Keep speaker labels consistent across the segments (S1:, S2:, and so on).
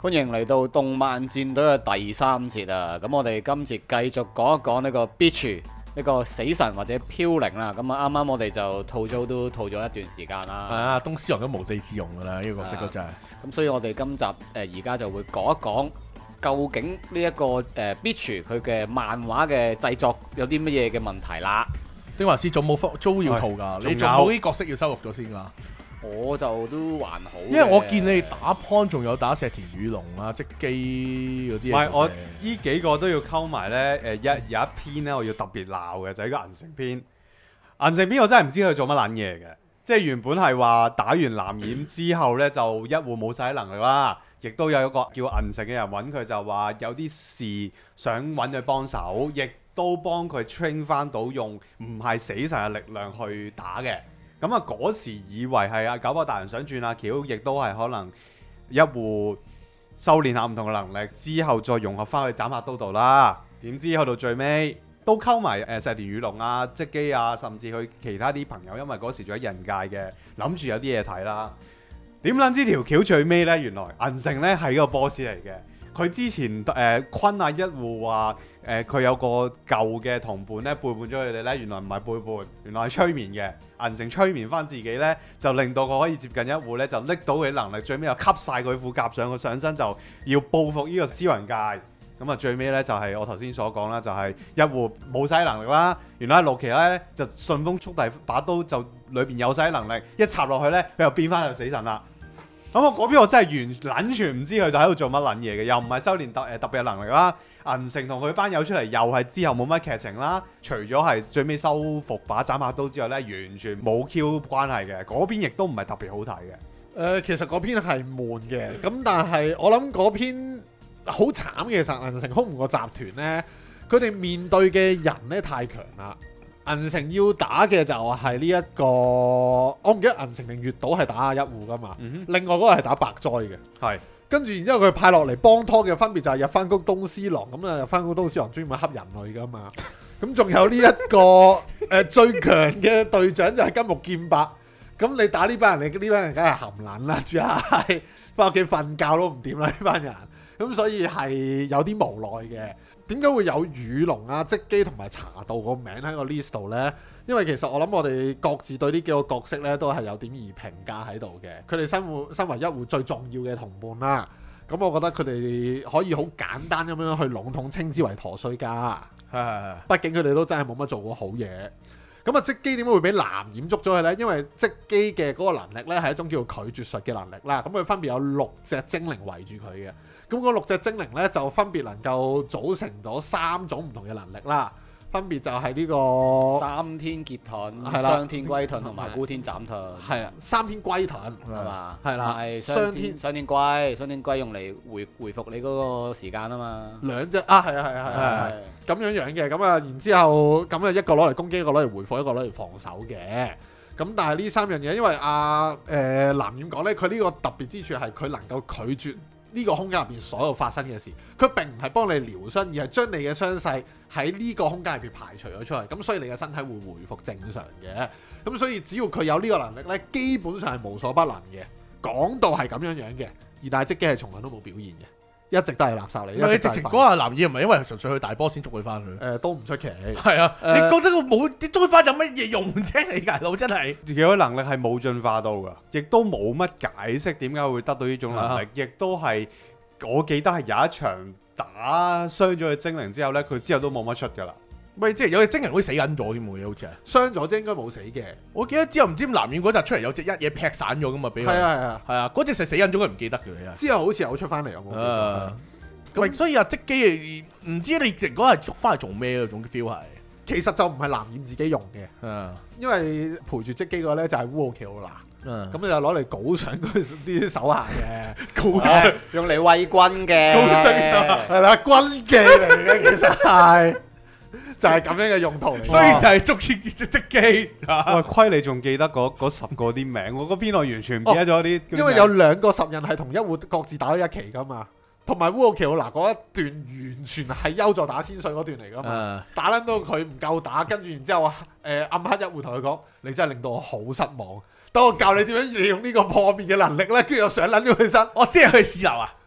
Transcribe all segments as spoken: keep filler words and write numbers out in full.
S1: 歡迎嚟到動漫戰隊嘅第三節啊！咁我哋今節繼續講一講呢個 Bleach 呢個死神或者飄零啦。咁啊，啱啱我哋就吐槽都吐咗一段時間啦。
S2: 係啊，東司郎都無地自容㗎啦，呢、這個角色都真係。
S1: 咁所以我哋今集誒而家就會講一講，究竟呢、這、一個誒 Bleach 佢嘅漫畫嘅製作有啲乜嘢嘅問題啦？
S2: 丁華斯仲冇租要套㗎，你仲冇啲角色要收錄咗先㗎？
S1: 我就都還好，
S2: 因為我見你打 Pon 仲有打石田雨龍啊、即機嗰啲。
S3: 唔係我呢幾個都要溝埋咧，誒一有一篇咧我要特別鬧嘅就係、是、個銀城篇。銀城篇我真係唔知佢做乜撚嘢嘅，即係原本係話打完藍染之後咧就一戶冇晒能力啦，亦都有一個叫銀城嘅人揾佢就話有啲事想揾佢幫手，亦都幫佢 train 翻到用唔係死神嘅力量去打嘅。咁啊嗰時以為係阿九把大人想轉阿橋，亦都係可能一戶修練下唔同嘅能力之後再融合翻去斬客刀度啦。點知去到最尾都溝埋誒石田雨龍啊、即機啊，甚至佢其他啲朋友，因為嗰時仲喺人界嘅，諗住有啲嘢睇啦。點撚知條橋最尾呢？原來銀城呢係個 boss 嚟嘅。佢之前誒、呃、坤啊一戶話誒佢有個舊嘅同伴咧背叛咗佢哋咧，原來唔係背叛，原來係催眠嘅。銀城催眠翻自己咧，就令到佢可以接近一戶咧，就拎到佢能力，最尾又吸晒佢副甲上佢上身，就要報復呢個屍魂界。咁啊最尾咧就係、是、我頭先所講啦，就係、是、一戶冇晒能力啦。原來陸琪咧就順風速遞把刀就裏邊有晒能力，一插落去咧佢又變翻就死神啦。咁我嗰邊我真係完全唔知佢就喺度做乜撚嘢嘅，又唔係修練特誒特別嘅能力啦。銀城同佢班友出嚟又係之後冇乜劇情啦，除咗係最尾收復把斬客刀之外咧，完全冇 Q 關係嘅。嗰邊亦都唔係特別好睇嘅。誒、
S4: 呃，其實嗰篇係悶嘅，咁但係我諗嗰篇好慘嘅。其實銀城空悟個集團咧，佢哋面對嘅人咧太強啦。銀城要打嘅就係呢一個，我唔記得銀城定月島係打一戶噶嘛，
S3: 嗯、
S4: 另外嗰個係打白災嘅，
S3: 係
S4: 跟住然之後佢派落嚟幫拖嘅分別就係入翻谷東司郎，咁啊入翻谷東司郎專門恰人類噶嘛，咁仲有呢、這、一個誒、呃、最強嘅隊長就係金木劍白，咁你打呢班人，你呢班人梗係含撚啦，主要係翻屋企瞓覺都唔掂啦呢班人，咁所以係有啲無奈嘅。點解會有雨龍啊、即機同埋茶道個名喺個 list 度呢？因為其實我諗我哋各自對呢幾個角色呢都係有點而評價喺度嘅。佢哋身戶身為一戶最重要嘅同伴啦，咁我覺得佢哋可以好簡單咁樣去籠統稱之為陀衰家。
S2: 係係係。
S4: 畢竟佢哋都真係冇乜做過好嘢。咁啊，即機點解會俾藍染捉咗佢呢？因為即機嘅嗰個能力呢係一種叫做拒絕術嘅能力啦。咁佢分別有六隻精靈圍住佢嘅。咁嗰六隻精靈咧就分別能夠組成咗三種唔同嘅能力啦，分別就係呢、這個
S1: 三天結盾、
S4: 係啦
S1: 雙天龜盾同埋孤天斬盾，
S4: 係啊，三天龜盾
S1: 係嘛？
S4: 係啦，
S1: 係
S4: 雙天
S1: 雙天雙天龜，雙天龜用嚟回回復你嗰個時間啊嘛。
S4: 兩隻啊，係啊係啊係啊係咁樣樣嘅，咁啊然之後咁啊一個攞嚟攻擊，一個攞嚟回復，一個攞嚟防守嘅。咁但係呢三樣嘢，因為阿誒藍染講咧，佢呢個特別之處係佢能夠拒絕呢個空間入邊所有發生嘅事，佢並唔係幫你療傷，而係將你嘅傷勢喺呢個空間入邊排除咗出嚟，咁所以你嘅身體會回復正常嘅。咁所以只要佢有呢個能力呢，基本上係無所不能嘅。講到係咁樣樣嘅，而但係即機係從來都冇表現嘅。一直都係垃圾嚟。
S2: 唔係你直情講下藍染唔係因為純粹去大波先捉佢翻去？
S4: 誒都唔出奇。
S2: 係啊，
S4: 呃、
S2: 你覺得佢冇你捉佢翻有乜嘢用啫？你大佬真係
S3: 自己嘅能力係冇進化到㗎，亦都冇乜解釋點解會得到呢種能力，亦、啊、都係我記得係有一場打傷咗佢精靈之後咧，佢之後都冇乜出㗎啦。
S2: 喂，即係有隻精靈好似死緊咗添喎，好似係
S4: 傷咗啫，應該冇死嘅。
S2: 我記得之後唔知藍染嗰集出嚟有隻一嘢劈散咗㗎嘛，俾佢
S4: 係啊係啊
S2: 係啊，嗰隻實死緊咗，佢唔記得嘅。
S4: 之後好似有出翻嚟，我冇記錯。
S2: 喂，所以啊，即機唔知你直嗰係捉翻嚟做咩咯？種 feel 係
S4: 其實就唔係藍染自己用嘅，
S2: 啊、
S4: 因為陪住即機嗰個咧就係烏奧奇奧娜。
S2: 咁
S4: 你就攞嚟犒賞佢啲手下嘅，
S2: 犒賞
S1: 用嚟威軍嘅，
S2: 犒賞手下
S4: 係啦，軍技嚟嘅，其實係就係咁樣嘅用途嚟。
S2: 所以就係捉住隻即機。
S3: 喂，虧你仲記得嗰十個啲名，我嗰邊我完全唔記得咗啲。
S4: 因為有兩個十人係同一戶各自打咗一期噶嘛，同埋烏奧奇奧娜嗰一段完全係優助打千歲嗰段嚟噶嘛，打撚到佢唔夠打，跟住然之後誒暗黑一戶同佢講：你真係令到我好失望。等我教你點樣利用呢個破滅嘅能力咧，跟住又上撚咗佢身。
S2: 哦，即係去試流啊！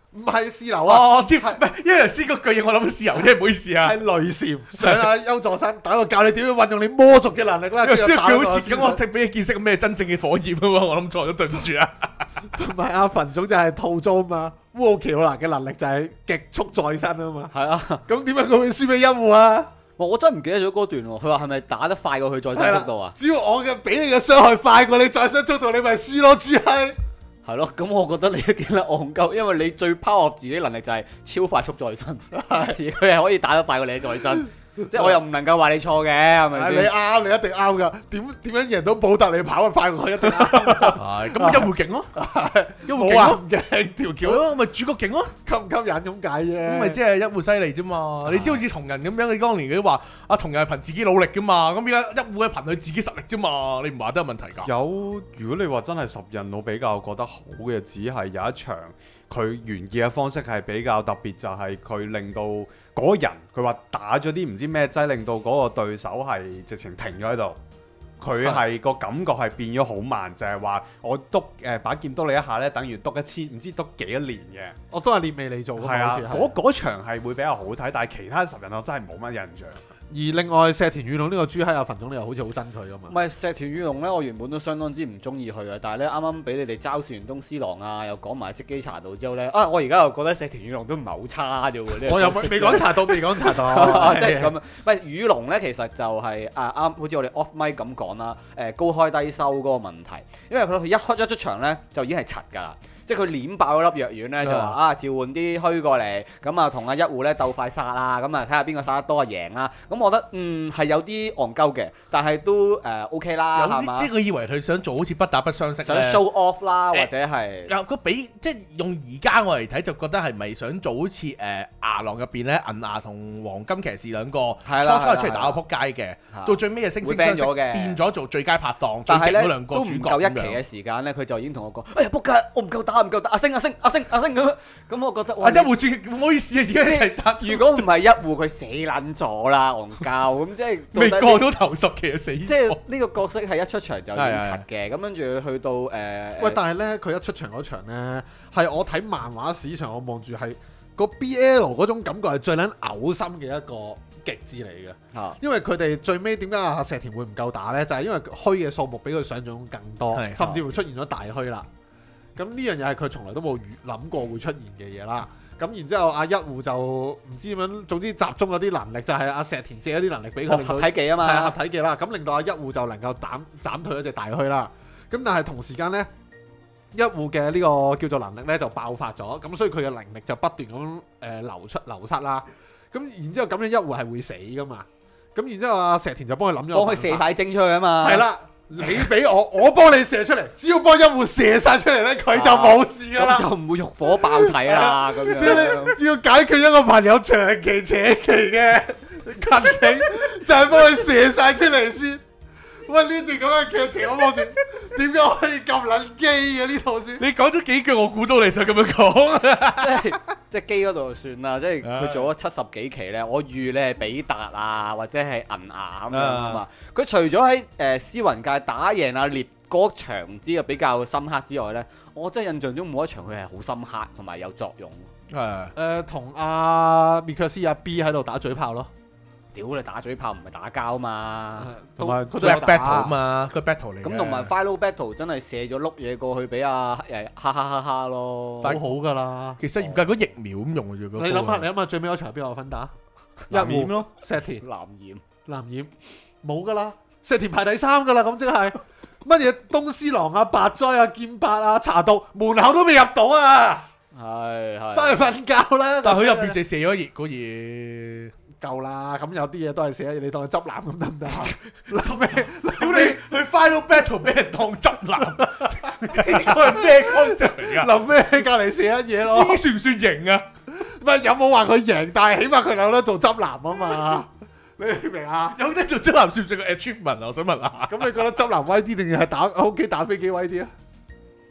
S4: 唔係豉油啊，
S2: 哦，我知，唔係，因為頭先嗰句嘢我諗豉油啫，唔好意思啊。
S4: 係雷禪上阿優助生打個教你點樣運用你魔族嘅能力啦。
S2: 因為燒
S4: 跟住打
S2: 佢好似咁，我俾你見識咩真正嘅火焰啊嘛，我諗錯咗，對唔住啊。
S4: 同埋阿墳總就係套租啊嘛，烏奧奇奧娜嘅能力就係極速再生啊嘛。
S1: 係啊，
S4: 咁點解佢會輸俾一戶啊？
S1: 我真係唔記得咗嗰段喎。佢話係咪打得快過佢再生速度啊？
S4: 只要我嘅俾你嘅傷害快過你再生速度，你咪輸咯，豬閪！
S1: 係咯，咁我覺得你都幾得戇鳩，因為你最 power 自己能力就係超快速再生，而佢係可以打得快過你再生。即係我又唔能夠話你錯嘅，係咪
S4: 係你
S1: 先？
S4: 啱，你一定啱噶。點點樣贏到保特？你跑得快過佢一定啱。
S2: 係咁，一戶勁咯，一戶
S4: 冇話
S2: 勁咯，
S4: 唔勁，條橋
S2: 係咯，咪主角勁咯。
S4: 吸唔吸引咁解啫。
S2: 咁咪即係一戶犀利啫嘛！你知好似同人咁樣，你當年佢都話啊，同人係憑自己努力噶嘛，咁而家一戶係憑佢自己實力啫嘛，你唔話都有問題㗎。
S3: 有，如果你話真係十人，我比較覺得好嘅，只係有一場佢完結嘅方式係比較特別，就係、是、佢令到嗰個人佢話打咗啲唔知咩劑，令到嗰個對手係直情停咗喺度。佢係個感覺係變咗好慢，就係、是、話我篤誒把劍篤你一下咧，等於篤一千，唔知篤幾多年嘅。
S4: 我都係列味嚟做㗎嘛。
S3: 係啊，
S4: 好似係
S3: 嗰嗰場係會比較好睇，但係其他十人我真係冇乜印象。
S4: 而另外石田雨龍呢個豬閪阿墳總，你又好似好憎佢㗎嘛
S1: 唔？係石田雨龍咧，我原本都相當之唔中意佢嘅，但係咧啱啱俾你哋嘲笑完東司郎啊，又講埋即機茶道之後咧，啊我而家又覺得石田雨龍都唔係好差啫喎。呢個
S4: 我又
S1: 角色
S4: 未講查到，未講查到，
S1: 即係咁樣。唔係雨龍咧，其實就係啊啱，好似我哋 off mic 咁講啦，誒高開低收嗰個問題，因為佢佢一開一出場咧就已經係柒㗎啦。即係佢攣爆嗰粒藥丸咧，就話啊召喚啲虛過嚟，咁啊同阿一戶咧鬥快殺啦，咁啊睇下邊個殺得多啊贏啦。咁我覺得嗯係有啲戇鳩嘅，但係都誒 OK 啦，
S2: 有
S1: 係嘛
S2: 啲？即係佢以為佢想做好似不打不相識
S1: 想
S2: 咧
S1: show off 啦，
S2: 誒
S1: 或者係
S2: 有個比即係用而家我嚟睇，就覺得係咪想做好似誒牙狼入邊咧銀牙同黃金騎士兩個初
S1: 係啦
S2: 初係出嚟打個撲街嘅，到最尾嘅惺惺
S1: 會
S2: 相
S1: ban
S2: 惜，
S1: 咗嘅
S2: 變咗做最佳拍檔，最
S1: 但係咧
S2: 勁嗰兩個
S1: 都
S2: 主
S1: 唔夠一期
S2: 角咁樣
S1: 嘅時間咧，佢就已經同我講：哎呀，仆街，我唔夠打，唔夠打，阿星阿星阿星阿星咁樣。咁我覺得哇
S2: 啊一戶住唔好意思啊，而家一齊打，
S1: 如果唔係一戶，佢死撚咗啦，戇鳩咁即係到
S2: 未
S1: 底
S2: 過到頭十期就死
S1: 即係
S2: 咗。
S1: 呢個角色係一出場就已經柒嘅，咁跟住去到誒，
S4: 喂，但係咧，佢一出場嗰場咧，係我睇漫畫史上，我望住係個 B L 嗰種感覺係最撚嘔心嘅一個極致嚟嘅。
S1: 嚇
S4: 因為佢哋最尾點解阿石田會唔夠打咧？就係、因為虛嘅數目比佢想象中更多，
S2: 係
S4: 甚至乎出現咗大虛啦。咁呢樣嘢係佢從來都冇預諗過會出現嘅嘢啦。咁然之後，阿一戶就唔知點樣，總之集中咗啲能力，就係、阿石田借咗啲能力俾佢，令佢
S1: 合體技啊
S4: 係啊
S1: 嘛，
S4: 合體技啦。咁令到阿一戶就能夠斬斬退一隻大虛啦。咁但係同時間咧，一戶嘅呢個叫做能力咧就爆發咗，咁所以佢嘅能力就不斷咁誒流出流失啦。咁然之後咁樣一戶係會死噶嘛？咁然之後阿石田就幫佢諗咗個辦法，
S1: 幫佢射塊精出去啊嘛，
S4: 係啦，你俾我，我幫你射出嚟，只要幫一戶射晒出嚟咧，佢就冇事噶啦。
S1: 咁就唔會欲火爆體啦咁
S4: 即係
S1: 樣。
S4: 你要解決一個朋友長期扯旗嘅困境，就係幫佢射晒出嚟先。喂，呢段咁嘅劇情我望住，點解可以咁撚基嘅呢套書？
S2: 你講咗幾句，我估到你想咁樣講。
S1: 即係即係機嗰度就算啦，即係佢做咗七十幾期咧，我預你係比達啊，或者係銀牙咁樣啊嘛。佢除咗喺誒斯雲界打贏阿獵嗰場之後比較深刻之外咧，我真係印象中每一場佢係好深刻同埋有作用。
S2: 係
S4: 誒，同阿米克斯阿 B 喺度打嘴炮咯，
S1: 屌你打嘴炮唔係打交嘛，
S4: 同
S3: 埋
S4: 佢都有
S2: rap
S4: 打
S2: battle 啊嘛，佢 battle 嚟嘅。
S1: 咁同埋 final battle 真係射咗碌嘢過去俾阿誒哈哈哈哈咯。
S4: 好好噶啦。
S2: 其實嚴格嗰疫苗咁用嘅啫。嗰個
S4: 你諗下，你諗下最尾嗰場邊個有份打？一
S3: 藍染咯，
S4: 石田
S1: 藍染
S4: 藍染冇噶啦，石田排第三噶啦，咁即係乜嘢東司郎啊、白哉啊、劍八啊、茶道門口都未入到啊！
S1: 係係。
S4: 翻去瞓覺啦。
S2: 但係佢入邊就射咗熱嗰嘢。
S4: 夠啦，咁有啲嘢都係寫，你當佢執攬咁得唔得啊？諗咩？
S2: 屌你去 final battle 俾人當執男，呢個係咩 concept 嚟㗎？
S4: 諗咩？隔離寫緊嘢咯。
S2: 呢啲算唔算型啊？
S4: 唔係有冇話佢贏？但係起碼佢有得做執男啊嘛。你明唔明啊？
S2: 有得做執男算唔算個 achievement 啊？我想問下。
S4: 咁你覺得執男威啲定係打喺屋企打飛機威啲啊？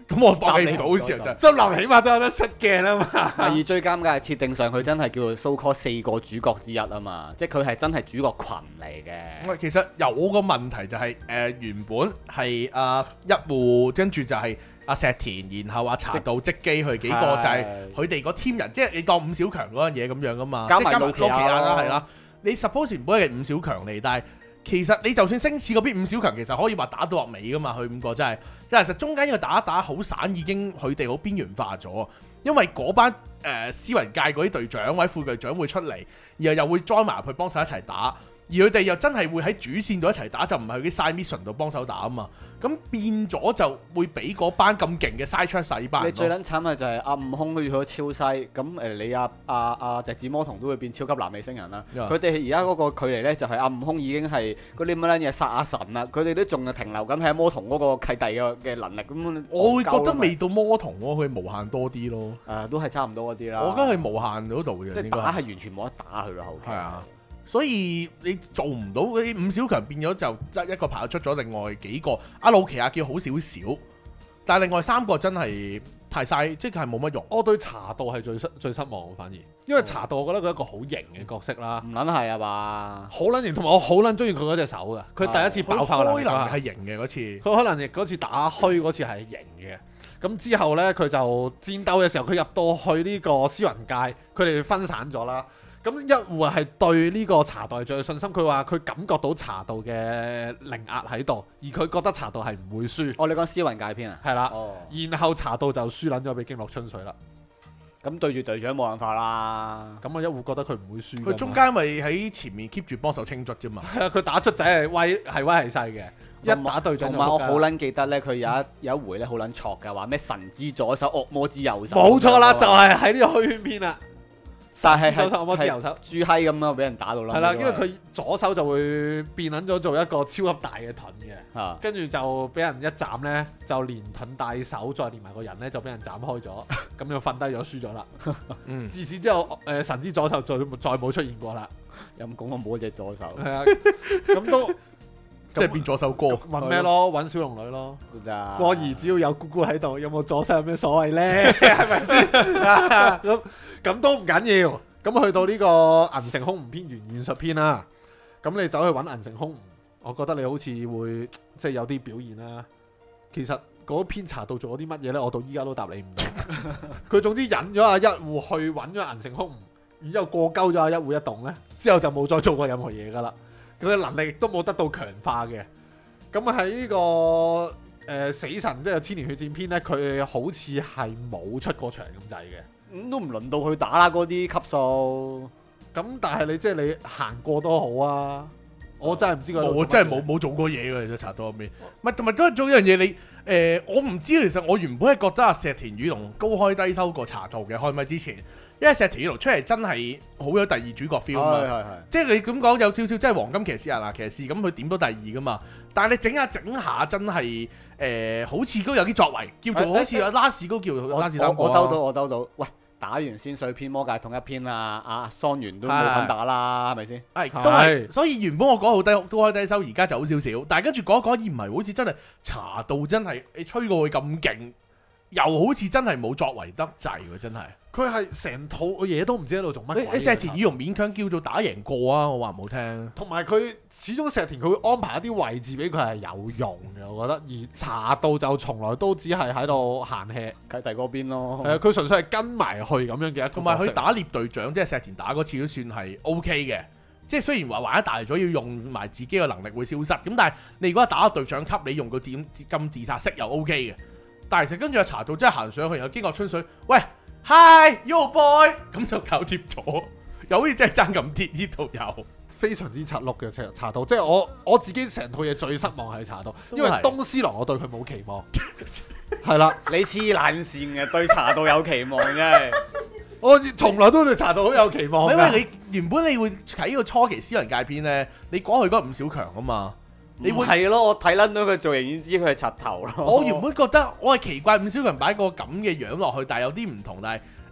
S2: 咁我搏你唔到好似就
S4: 執林起碼都有得出鏡啊嘛。
S1: 而最尷尬係設定上佢真係叫做 so call 四個主角之一啊嘛，即係佢係真係主角群嚟嘅。
S2: 喂，其實有個問題就係、是、誒、呃、原本係阿一戶，跟住就係阿石田，然後阿茶道積機佢幾個就係佢哋個 team 人，即係你當五小強嗰樣嘢咁樣噶嘛，
S1: 加埋
S2: 即係
S1: 魯奇亞
S2: 啦，係啦。你 suppose 原本係五小強嚟，但係其實你就算星矢嗰邊五小強，其實可以話打到落尾噶嘛，佢五個真係。但係其實中間因為打一打好散，已經佢哋好邊緣化咗。因為嗰班誒斯雲界嗰啲隊長或者副隊長會出嚟，然後又會 join 埋入去幫手一齊打，而佢哋又真係會喺主線度一齊打，就唔係啲 side mission 度幫手打啊嘛。咁變咗就會俾嗰班咁勁嘅 side track 洗班。
S1: 你最撚慘嘅就係阿悟空都要去到超西，咁誒你阿阿阿笛子魔童都會變超級男美星人啦。佢哋而家嗰個距離咧就係阿悟空已經係嗰啲乜撚嘢殺阿神啦，佢哋都仲係停留緊喺魔童嗰個契弟嘅嘅能力咁。
S2: 我會覺得未到魔童喎，佢無限多啲咯。
S1: 誒都係差唔多嗰啲啦。
S2: 我覺得係無限嗰度嘅。
S1: 即係打係完全冇得打佢咯後期。
S2: 係啊。所以你做唔到嗰啲五小強變咗就即一個排出咗，另外幾個阿魯奇亞叫好少少，但係另外三個真係太嘥，即係冇乜用。
S4: 我對茶道係最失最失望，反而因為茶道我覺得佢係一個好型嘅角色啦，
S1: 唔撚係啊嘛，
S4: 好撚型，同埋我好撚中意佢嗰隻手㗎，佢第一次爆發
S2: 開能係型嘅嗰次，
S4: 佢可能亦嗰次打虛嗰次係型嘅。咁之後呢，佢就戰鬥嘅時候，佢入到去呢個斯雲界，佢哋分散咗啦。咁一戶係對呢個茶道最有信心，佢話佢感覺到茶道嘅靈壓喺度，而佢覺得茶道係唔會輸。
S1: 哦，你講斯雲界篇啊？
S4: 係啦。
S1: 哦。
S4: 然後茶道就輸撚咗俾經絡春水啦。
S1: 咁對住隊長冇辦法啦。
S4: 咁啊一戶覺得佢唔會輸。
S2: 佢中間咪喺前面 keep 住幫手清卒啫嘛。
S4: 係啊，佢打卒仔係威係威係勢嘅。一打隊長
S1: 同埋我好撚記得咧，佢有一有一回咧好撚錯嘅，話咩神之左手，惡魔之右手。
S4: 冇錯啦，就係喺呢個虛圈篇啦。
S1: 但係係
S4: 惡魔之右手，
S1: 豬閪咁樣俾人打到啦。
S4: 係啦，因為佢左手就會變撚咗做一個超級大嘅盾嘅，跟住就俾人一斬咧，就連盾帶手再連埋個人咧，就俾人斬開咗，咁就瞓低咗輸咗啦。嗯，自此之後，誒神之左手再再冇出現過啦。
S1: 陰公我冇隻左手。係啊，
S4: 咁都。
S2: 即係變咗首歌，
S4: 揾咩咯？揾小龍女咯。過兒只要有姑姑喺度，有冇左手有咩所謂咧？係咪先？咁咁都唔緊要。咁去到呢個銀城空吾篇玄幻術篇啦，咁你走去揾銀城空吾，我覺得你好似會即係有啲表現啦。其實嗰篇茶道做咗啲乜嘢咧？我到依家都答你唔到。佢總之引咗阿一戶去揾咗銀城空吾，然之後過鳩咗阿一戶一動咧，之後就冇再做過任何嘢噶啦。佢嘅能力亦都冇得到強化嘅，咁喺呢個誒、呃、死神即係千年血戰篇咧，佢好似係冇出過場咁滯嘅，
S1: 咁都唔輪到佢打啦嗰啲級數。
S4: 咁但係你即係你行過都好啊，我真係唔知佢。
S2: 我真係冇冇做過嘢嘅，其實查到入面。唔係同埋都係做一樣嘢，你誒、呃、我唔知其實我原本係覺得阿石田雨龍高開低收過查到嘅開咪之前。因為石田雨龍出嚟真係好有第二主角 feel 嘛，
S1: 係係係
S2: 即係你咁講有少少即係黃金騎士啊嗱騎士咁佢點到第二噶嘛，但係你整下整下真係誒、呃、好似都有啲作為，叫做好似阿拉士都叫拉士三個
S1: 我兜到我兜到，喂打完仙水篇魔界統一篇啊，阿桑原都冇份打啦，係咪先？
S2: 係都係，所以原本我講好低都開低收，而家就好少少，但係跟住講一講而唔係好似真係查到真係你吹過佢咁勁，又好似真係冇作為得滯喎，真係。
S4: 佢係成套嘢都唔知喺度做乜鬼。
S2: 你石田雨龍勉強叫做打贏過啊！我話唔好聽。
S4: 同埋佢始終石田佢會安排一啲位置俾佢係有用嘅，我覺得。而茶道就從來都只係喺度閒 hea
S1: 契弟嗰邊咯。
S4: 係啊，佢純粹係跟埋去咁樣嘅一個角色。
S2: 同埋佢打獵隊長，即係石田打嗰次都算係 O K 嘅。即係雖然話玩得大咗，要用埋自己嘅能力會消失。咁但係你如果打隊長級，你用個自咁自殺式又 O K 嘅。但係其實跟住阿茶道真係行上去，又經過春水，喂！Hi, yo boy，咁就搞掂咗，又好似真係爭咁貼呢度有，
S4: 非常之柒碌嘅茶茶道，即係我我自己成套嘢最失望係茶道，因為東司郎我對佢冇期望，係啦，
S1: 你黐爛線嘅對茶道有期望真係，
S4: 我從來都對茶道好有期望。
S2: 因為你原本你會喺呢個初期私人界篇咧，你講佢嗰五小強啊嘛。
S1: 你會係咯，我睇撚到佢造型已經知佢係柒頭咯。
S2: 我原本覺得我係奇怪五小強擺個咁嘅樣落去，但係有啲唔同，但係誒、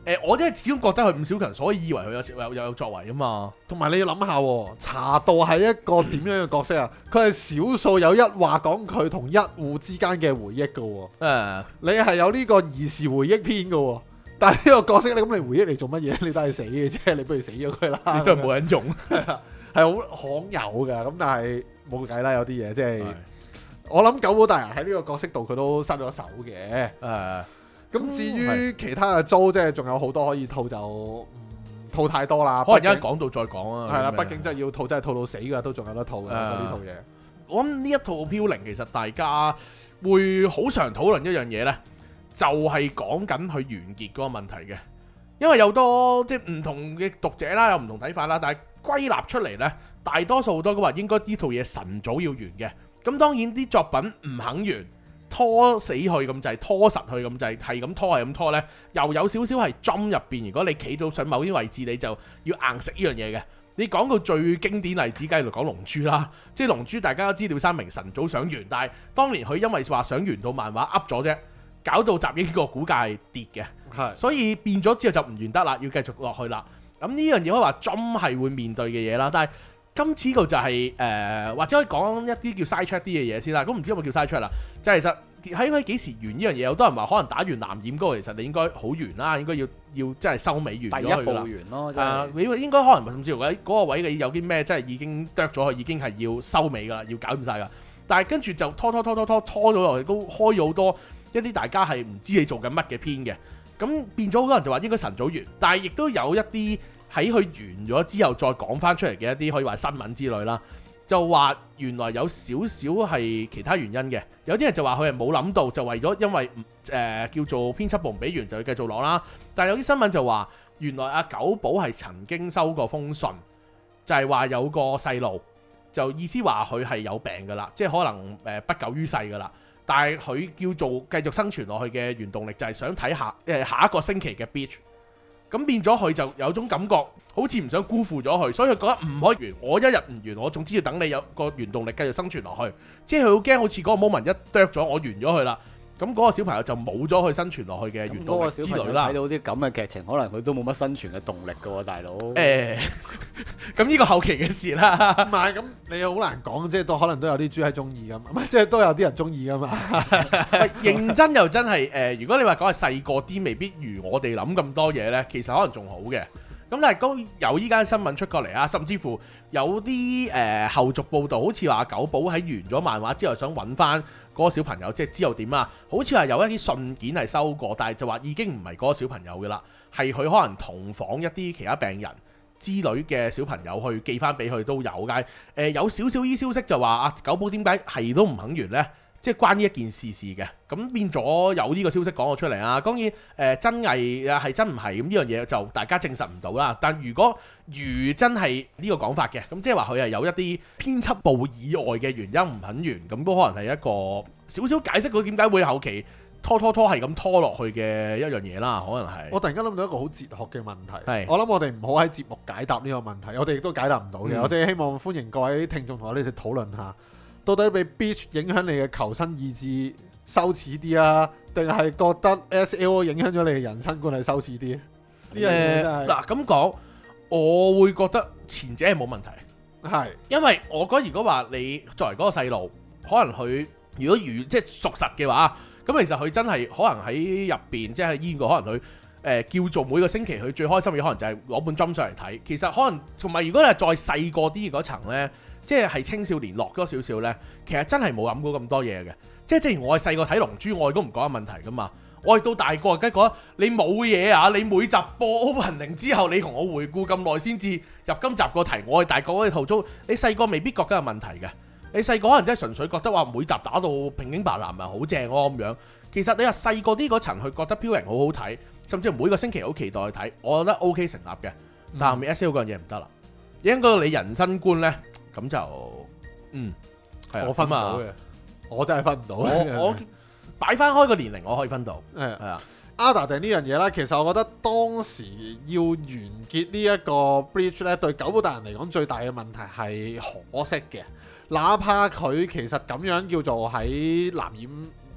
S2: 誒，我真係始終覺得佢伍小強，所以以為佢有有有有作為啊嘛。
S4: 同埋你要諗下喎，茶道係一個點樣嘅角色啊？佢係少數有一話講佢同一戶之間嘅回憶嘅喎。
S2: 誒，
S4: 你係有呢個兒時回憶篇嘅喎，但係呢個角色你咁你回憶嚟做乜嘢？你都係死嘅啫，你不如死咗佢啦。
S2: 亦都係冇人用。
S4: 係好罕有嘅，咁但係冇計啦，有啲嘢即係我諗九寶大人喺呢個角色度佢都失咗手嘅。
S2: 誒，
S4: 咁至於其他嘅租，即係仲有好多可以套就唔套太多啦。
S2: 可能一講到再講啊。
S4: 係啦，畢竟真係要套真係套到死㗎，都仲有得套嘅呢套嘢。
S2: 我諗呢一套飄零其實大家會好常討論一樣嘢呢，就係講緊佢完結嗰個問題嘅。因為有多即係唔同嘅讀者啦，有唔同睇法啦，但係歸納出嚟呢，大多數都話應該呢套嘢晨早要完嘅。咁當然啲作品唔肯完，拖死去咁滯，拖實去咁滯，係咁拖係咁拖呢，又有少少係針入邊。如果你企到上某啲位置，你就要硬食呢樣嘢嘅。你講到最經典例子，梗係講龍珠啦，即係龍珠大家都知廖三明晨早想完，但係當年佢因為話想完到漫畫噏咗啫，搞到集英個股價係跌嘅，
S4: 係
S2: 所以變咗之後就唔完得啦，要繼續落去啦。咁呢樣嘢可以話針係會面對嘅嘢啦，但係今次個就係、是、誒、呃、或者可以講一啲叫 side track 啲嘅嘢先啦。咁唔知有冇叫 side track 啦？就係、其實喺佢幾時完呢樣嘢？好多人話可能打完藍染嗰個，其實你應該好完啦，應該要要真係收尾完咗佢啦。
S1: 第一步完咯，真
S2: 啊，
S1: 係。
S2: 你應該可能甚至乎喺嗰個位嘅有啲咩，真係已經剁咗佢，已經係要收尾噶啦，要搞掂晒噶。但係跟住就拖拖拖拖拖拖咗落去，都開咗好多一啲大家係唔知你做緊乜嘅篇嘅。咁變咗好多人就話應該晨早完，但係亦都有一啲喺佢完咗之後再講翻出嚟嘅一啲可以話新聞之類啦。就話原來有少少係其他原因嘅，有啲人就話佢係冇諗到，就為咗因為誒、呃、叫做編輯部唔俾完就要繼續攞啦。但係有啲新聞就話原來阿九寶係曾經收過封信，就係、是、話有個細路，就意思話佢係有病㗎啦，即係可能誒不久於世㗎啦。但係佢叫做繼續生存落去嘅原動力就係想睇下誒下一個星期嘅 Bleach。咁變咗佢就有種感覺，好似唔想辜負咗佢，所以佢覺得唔可以完。我一日唔完，我總之要等你有個原動力繼續生存落去。即係佢好驚，好似嗰個 moment 一剁咗，我完咗佢啦。咁嗰個小朋友就冇咗佢生存落去嘅原動力之類啦。
S1: 睇到啲咁嘅劇情，可能佢都冇乜生存嘅動力㗎喎，大佬。
S2: 誒、欸，咁呢個後期嘅事啦。
S4: 唔係咁，你好難講，即係都可能都有啲豬係中意㗎嘛，唔係即係都有啲人中意㗎嘛。
S2: 認真又真係誒、呃，如果你話講係細個啲，未必如我哋諗咁多嘢呢，其實可能仲好嘅。咁但係都有依間新聞出過嚟啊，甚至乎有啲誒、呃、後續報導，好似話九寶喺完咗漫畫之後，想揾翻嗰個小朋友，即係知道點啊？好似話有一啲信件係收過，但係就話已經唔係嗰個小朋友嘅啦，係佢可能同房一啲其他病人之類嘅小朋友去寄翻俾佢都有嘅。誒、呃、有少少依消息就話啊，九寶點解係都唔肯完呢？即係關呢一件事事嘅，咁變咗有呢個消息講咗出嚟啊！當然誒、呃、真偽啊係真唔係咁呢樣嘢就大家證實唔到啦。但如果如真係呢個講法嘅，咁即係話佢係有一啲編輯部以外嘅原因唔肯完，咁都可能係一個少少解釋到點解會後期拖拖拖係咁拖落去嘅一樣嘢啦。可能係
S4: 我突然間諗到一個好哲學嘅問題，
S2: 係
S4: 我諗我哋唔好喺節目解答呢個問題，我哋亦都解答唔到嘅。
S2: 嗯、
S4: 我哋希望歡迎各位聽眾同我哋一齊討論下。到底被 Bleach 影響你嘅求生意志羞恥啲啊，定係覺得 S L O 影響咗你嘅人生觀係羞恥啲？呢樣嘢真係
S2: 嗱咁講，我會覺得前者係冇問題，
S4: 係
S2: 因為我覺得如果話你作為嗰個細路，可能佢如果如即係屬實嘅話，咁其實佢真係可能喺入邊，即係喺醫院度，可能佢誒、呃、叫做每個星期佢最開心嘅可能就係攞本針上嚟睇。其實可能同埋如果你係再細個啲嗰層呢。即係係青少年落多少少呢，其實真係冇諗過咁多嘢嘅。即係正如我係細個睇龍珠，我亦都唔講有問題噶嘛。我係到大個梗係覺得你冇嘢啊！你每集播 opening 之後，你同我回顧咁耐先至入今集個題，我係大個嗰啲套租。你細個未必覺得有問題嘅。你細個可能真係純粹覺得話每集打到平平白藍咪好正咯咁樣。其實你話細個啲嗰層去覺得飄零好好睇，甚至每個星期好期待去睇，我覺得 OK 成立嘅。但係後面 S L 嗰樣嘢唔得啦，影響到你人生觀呢。咁就嗯係啊，
S4: 我分唔到嘅，我真係分唔到。
S2: 我我擺翻開個年齡，我可以分到。係係啊
S4: Ada 定呢樣嘢啦，其實我覺得當時要完結呢一個 Bleach 咧，對九寶大人嚟講最大嘅問題係可惜嘅。哪怕佢其實咁樣叫做喺藍染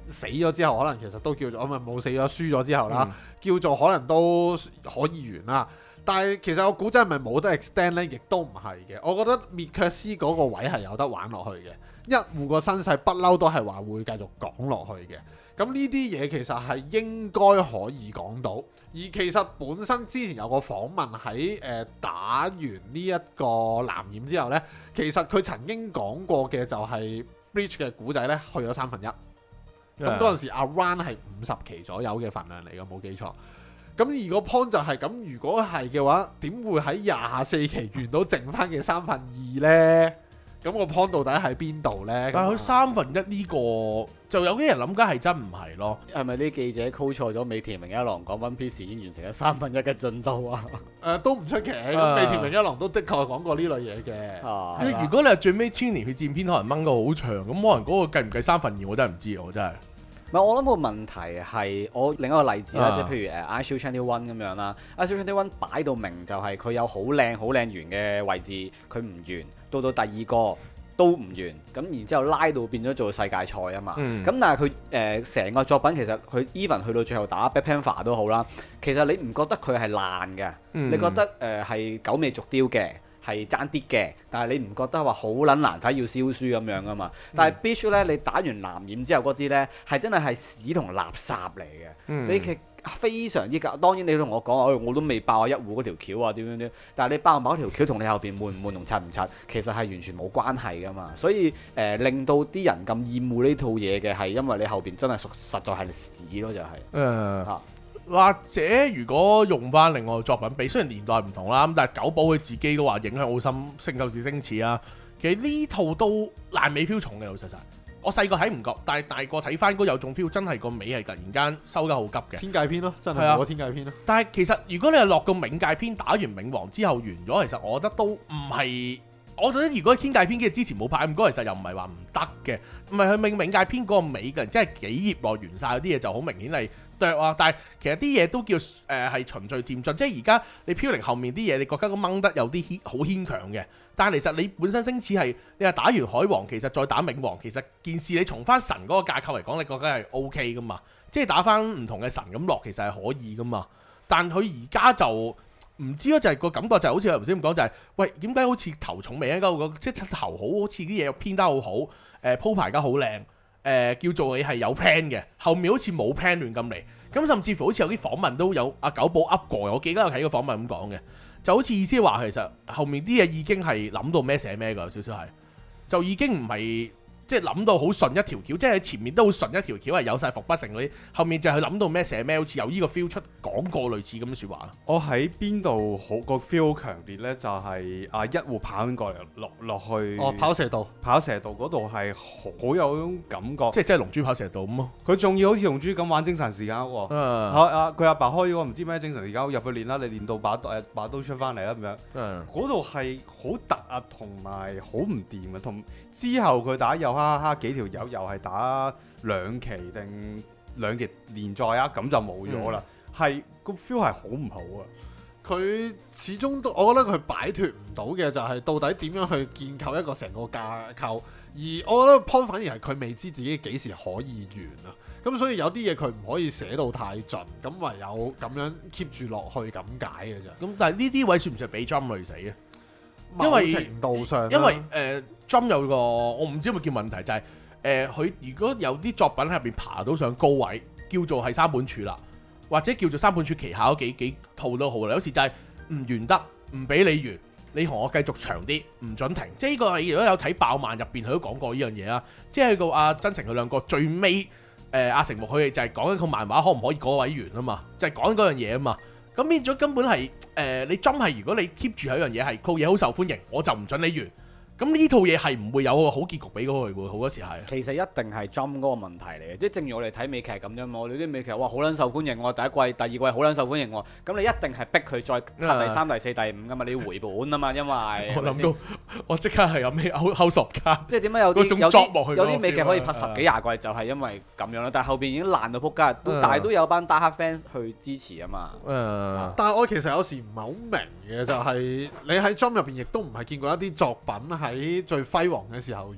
S4: 死咗之後，可能其實都叫做我咪冇死咗，輸咗之後啦，
S2: 嗯
S4: 叫做可能都可以完啦。但係其實個古仔係咪冇得 extend 呢？亦都唔係嘅。我覺得滅卻師嗰個位係有得玩落去嘅。一戶個身世不嬲都係話會繼續講落去嘅。咁呢啲嘢其實係應該可以講到。而其實本身之前有個訪問喺誒、呃、打完呢一個藍染之後呢，其實佢曾經講過嘅就係 Bleach 嘅古仔呢去咗三分一。咁嗰陣時 around 係五十期左右嘅份量嚟嘅，冇記錯。咁而個 point 就係、是、咁，如果係嘅話，點會喺廿四期完到剩翻嘅三分二呢？咁個 point 到底喺邊度呢？
S2: 但係佢三分一呢個就有啲人諗緊係真唔係咯？
S1: 係咪啲記者 call 錯咗？尾田榮一郎講 One Piece 已經完成咗三分一嘅進度啊！
S4: 誒、呃、都唔出奇，咁尾田榮一郎都的確講過呢類嘢嘅。
S1: 啊
S2: 因為如果你係最尾千年血戰篇可能掹到好長，咁可能嗰個計唔計三分二我真係唔知，我真係。
S1: 唔係，我諗個問題係我另一個例子啦，
S2: 啊
S1: 即係譬如誒 I S H O Channel One 咁樣啦 ，I S H O Channel One 擺到明就係佢有好靚好靚完嘅位置，佢唔完，到到第二個都唔完，咁然之後拉到變咗做世界賽啊嘛。咁、
S2: 嗯、
S1: 但係佢誒成個作品其實佢 even 去到最後打 Black Panther 都好啦，其實你唔覺得佢係爛嘅，
S2: 嗯、
S1: 你覺得誒係、呃、狗尾續貂嘅。係爭啲嘅，但係你唔覺得話好撚難睇要燒書咁樣噶嘛？但係 Bleach 咧，你打完藍染之後嗰啲咧，係真係係屎同垃圾嚟嘅。
S2: 嗯、
S1: 你其非常之夾。當然你同我講話，我都未爆一戶嗰條橋啊點點點。但係你爆唔爆條橋同你後邊悶唔悶同柒唔柒，其實係完全冇關係噶嘛。所以誒、呃，令到啲人咁厭惡呢套嘢嘅係因為你後邊真係實實在係屎咯，就係、是。
S2: 誒。
S1: 嚇。
S2: 或者如果用翻另外嘅作品比，雖然年代唔同啦，咁但係九保佢自己都話影響好深，聖鬥士星矢啊，其實呢套都爛尾 feel 重嘅，老實實。我細個睇唔覺，但係大個睇翻嗰有種 feel，真係個尾係突然間收得好急嘅。
S4: 天界篇咯，真係冇天界篇咯。
S2: 但係其實如果你係落到冥界篇打完冥王之後完咗，其實我覺得都唔係。我覺得如果天界篇嘅之前冇拍咁多，其實又唔係話唔得嘅。唔係佢冥冥界篇嗰個尾嘅，即係幾頁內完晒嗰啲嘢就好明顯係。啊！但係其實啲嘢都叫誒係、呃、循序漸進，即係而家你飄零後面啲嘢，你覺得掹得有啲好牽強嘅。但係其實你本身星矢係你話打完海王，其實再打冥王，其實件事你從翻神嗰個架構嚟講，你覺得係 O K 噶嘛？即係打翻唔同嘅神咁落，其實係可以噶嘛？但佢而家就唔知咯，就係、是、個感覺就係好似我頭先咁講，就係、是、喂點解好似頭重尾啊？嗰即係頭好好似啲嘢編得好好，誒、呃、鋪排得好靚。誒、呃、叫做你係有 plan 嘅，後面好似冇 plan 亂咁嚟，咁甚至乎好似有啲訪問都有阿九寶噏過，我記得有睇個訪問咁講嘅，就好似意思話其實後面啲嘢已經係諗到咩寫咩㗎，有少少係，就已經唔係即係諗到好順一條橋，即係前面都好順一條橋係有晒伏筆成嗰啲，後面就係諗到咩寫咩，好似有呢個 feel 出講過類似咁嘅説話。
S3: 我喺邊度好個 feel 強烈呢？就係、是、啊一戶跑緊過嚟落落去
S4: 哦跑蛇道，
S3: 跑蛇道嗰度係好有種感覺，
S2: 即係即係龍珠跑蛇道咁咯。
S3: 佢仲要好似龍珠咁玩精神時間屋喎。啊佢阿爸開咗個唔知咩精神時間屋入去練啦，你練到把誒把刀出翻嚟啦咁樣。嗰度係好突啊，同埋好唔掂啊，同之後佢打又哈哈幾條友又係打兩期定兩期連載啊，咁就冇咗啦。係、嗯、個 feel 係好唔好啊？
S4: 佢始終都，我覺得佢擺脫唔到嘅就係到底點樣去建構一個成個架構。而我覺得 point 反而係佢未知自己幾時可以完啊。咁所以有啲嘢佢唔可以寫到太盡，咁唯有咁樣 keep 住落去咁解嘅啫。
S2: 咁但係呢啲位算唔算俾 Jump 累死啊？
S4: 因為程度上，
S2: 因為誒 Jump 有個我唔知有冇叫問題，就係誒佢如果有啲作品喺入邊爬到上高位，叫做係三本柱啦，或者叫做三本柱旗下嗰幾幾套都好啦。有時就係唔完得，唔俾你完，你同我繼續長啲，唔準停。即係呢個係如果有睇爆漫入邊，佢都講過呢樣嘢啦。即係個阿真情佢兩個最尾誒阿成木佢哋就係講緊個漫畫可唔可以嗰位完啊嘛，就係講緊嗰樣嘢啊嘛。咁變咗根本係誒、呃、你真係如果你 keep 住喺一樣嘢係套嘢好受歡迎，我就唔準你完。咁呢套嘢係唔會有個好結局俾佢喎，好多時係。
S1: 其實一定係 Jump 嗰個問題嚟嘅，即係正如我哋睇美劇咁啫嘛。我哋啲美劇哇好撚受歡迎喎，第一季、第二季好撚受歡迎喎，咁你一定係逼佢再拍第三、第四、第五噶嘛，你要回本啊嘛，因為
S2: 我諗到我即刻係有咩 House of Cards，
S1: 即係點解有啲有啲有啲美劇可以拍十幾廿季就係因為咁樣啦，但係後邊已經爛到撲街，但係都有班 Die Hard fans 去支持啊嘛。
S2: 嗯、
S4: 但係我其實有時唔係好明嘅，就係、是、你喺 Jump 入邊亦都唔係見過一啲作品喺最輝煌嘅時候完嘅，